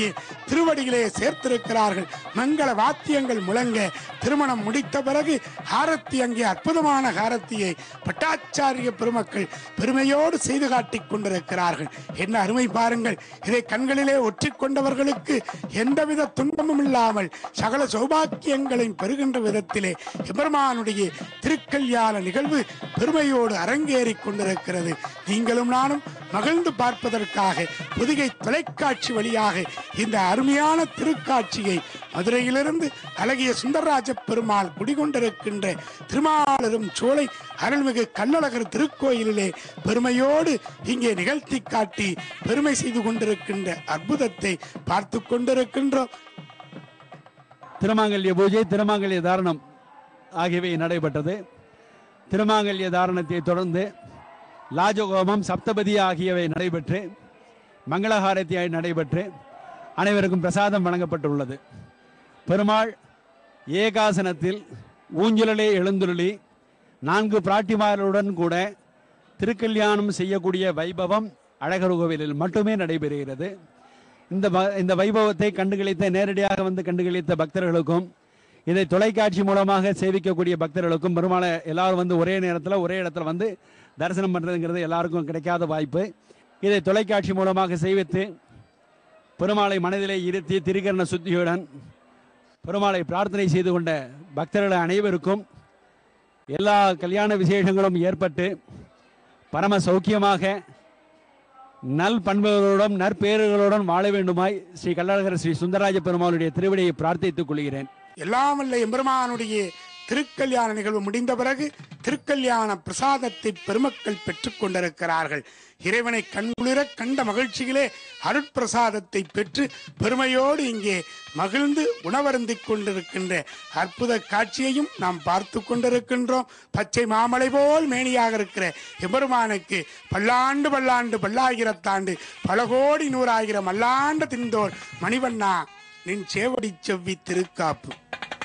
திருவடியிலே சேர்த்திருக்கிறார்கள். மங்கள வாத்தியங்கள் முழங்க திருமணம் முடித்த பிறகு ஹாரத்தி, அங்கே அற்புதமான ஹாரத்தியை பட்டாச்சாரிய பெருமக்கள் பெருமையோடு செய்து காட்டிக் கொண்டிருக்கிறார்கள். என்ன அருமை பாருங்கள். இதை கண்களிலே ஒற்றிக்கொண்டவர்களுக்கு எந்தவித துன்பமும் இல்லாமல் சகல சௌபாக்கியங்களையும் பெறுகின்ற விதத்திலே எம்பெருமானுடைய திருக்கல்யாண நிகழ்வு பெருமையோடு அரங்கேறி கொண்டிருக்கிறது. நீங்களும் நானும் மகிழ்ந்து பார்ப்பதற்காக புதிகை தொலைக்காட்சி வழியாக இந்த அருமையான திருக்காட்சியை மதுரையிலிருந்து அழகிய சுந்தரராஜ பெருமாள் குடிகொண்டிருக்கின்ற திருமாலரும் சோலை அருள்மிகு கள்ளழகர் திருக்கோயிலிலே பெருமையோடு இங்கே நிகழ்த்தி காட்டி பெருமை செய்து கொண்டிருக்கின்ற அற்புதத்தை பார்த்து கொண்டிருக்கின்றோம். திருமாங்கல்ய பூஜை, திருமாங்கல்ய தாரணம் ஆகியவை நடைபெற்றது. திருமாங்கல்ய தாரணத்தை தொடர்ந்து லாஜகோமம், சப்தபதி ஆகியவை நடைபெற்று மங்களஹாரத்தியாய் நடைபெற்று அனைவருக்கும் பிரசாதம் வழங்கப்பட்டுள்ளது. பெருமாள் ஏகாசனத்தில் ஊஞ்சலிலே எழுந்துருளி நான்கு பிராட்டிமார்களுடன் கூட திருக்கல்யாணம் செய்யக்கூடிய வைபவம் அழகர் கோவிலில் மட்டுமே நடைபெறுகிறது. இந்த இந்த வைபவத்தை கண்டுகளித்த, நேரடியாக வந்து கண்டுகளித்த பக்தர்களுக்கும், இதை தொலைக்காட்சி மூலமாக சேவிக்கக்கூடிய பக்தர்களுக்கும், பெருமாளை எல்லாரும் வந்து ஒரே நேரத்தில் ஒரே இடத்துல வந்து தரிசனம் பண்ணுறதுங்கிறது எல்லாருக்கும் கிடைக்காத வாய்ப்பு. இதை தொலைக்காட்சி மூலமாக சேவித்து பெருமாளை மனதிலே இருத்தி திரிகரண சுத்தியுடன் பெருமாளை பிரார்த்தனை செய்து கொண்ட பக்தர்கள் அனைவருக்கும் எல்லா கல்யாண விசேஷங்களும் ஏற்பட்டு பரம சௌக்கியமாக நல் பண்புகளுடன் நற்பேறுகளுடன் வாழ வேண்டுமாய் ஸ்ரீ கள்ளழகர் ஸ்ரீ சுந்தரராஜ பெருமாளுடைய திருவிடையை பிரார்த்தித்துக் கொள்கிறேன். எல்லாம் வல்ல எம்பெருமானுடைய திருக்கல்யாண நிகழ்வு முடிந்த பிறகு திருக்கல்யாண பிரசாதத்தை பெருமக்கள் பெற்றுக் கொண்டிருக்கிறார்கள். இறைவனை கண்குளிர கண்ட மகிழ்ச்சியிலே அருட்பிரசாதத்தை பெற்று பெருமையோடு இங்கே மகிழ்ந்து உணவருந்திக் கொண்டிருக்கின்ற அற்புத காட்சியையும் நாம் பார்த்து கொண்டிருக்கின்றோம். பச்சை மாமலை போல் மேனியாக இருக்கிற எம்பெருமானுக்கு பல்லாண்டு பல்லாண்டு பல்லாயிரத்தாண்டு பல கோடி நூறாயிரம் அல்லாண்டு திந்தோள் மணிவண்ணா நின் சேவடி செவ்வி திருக்காப்பு.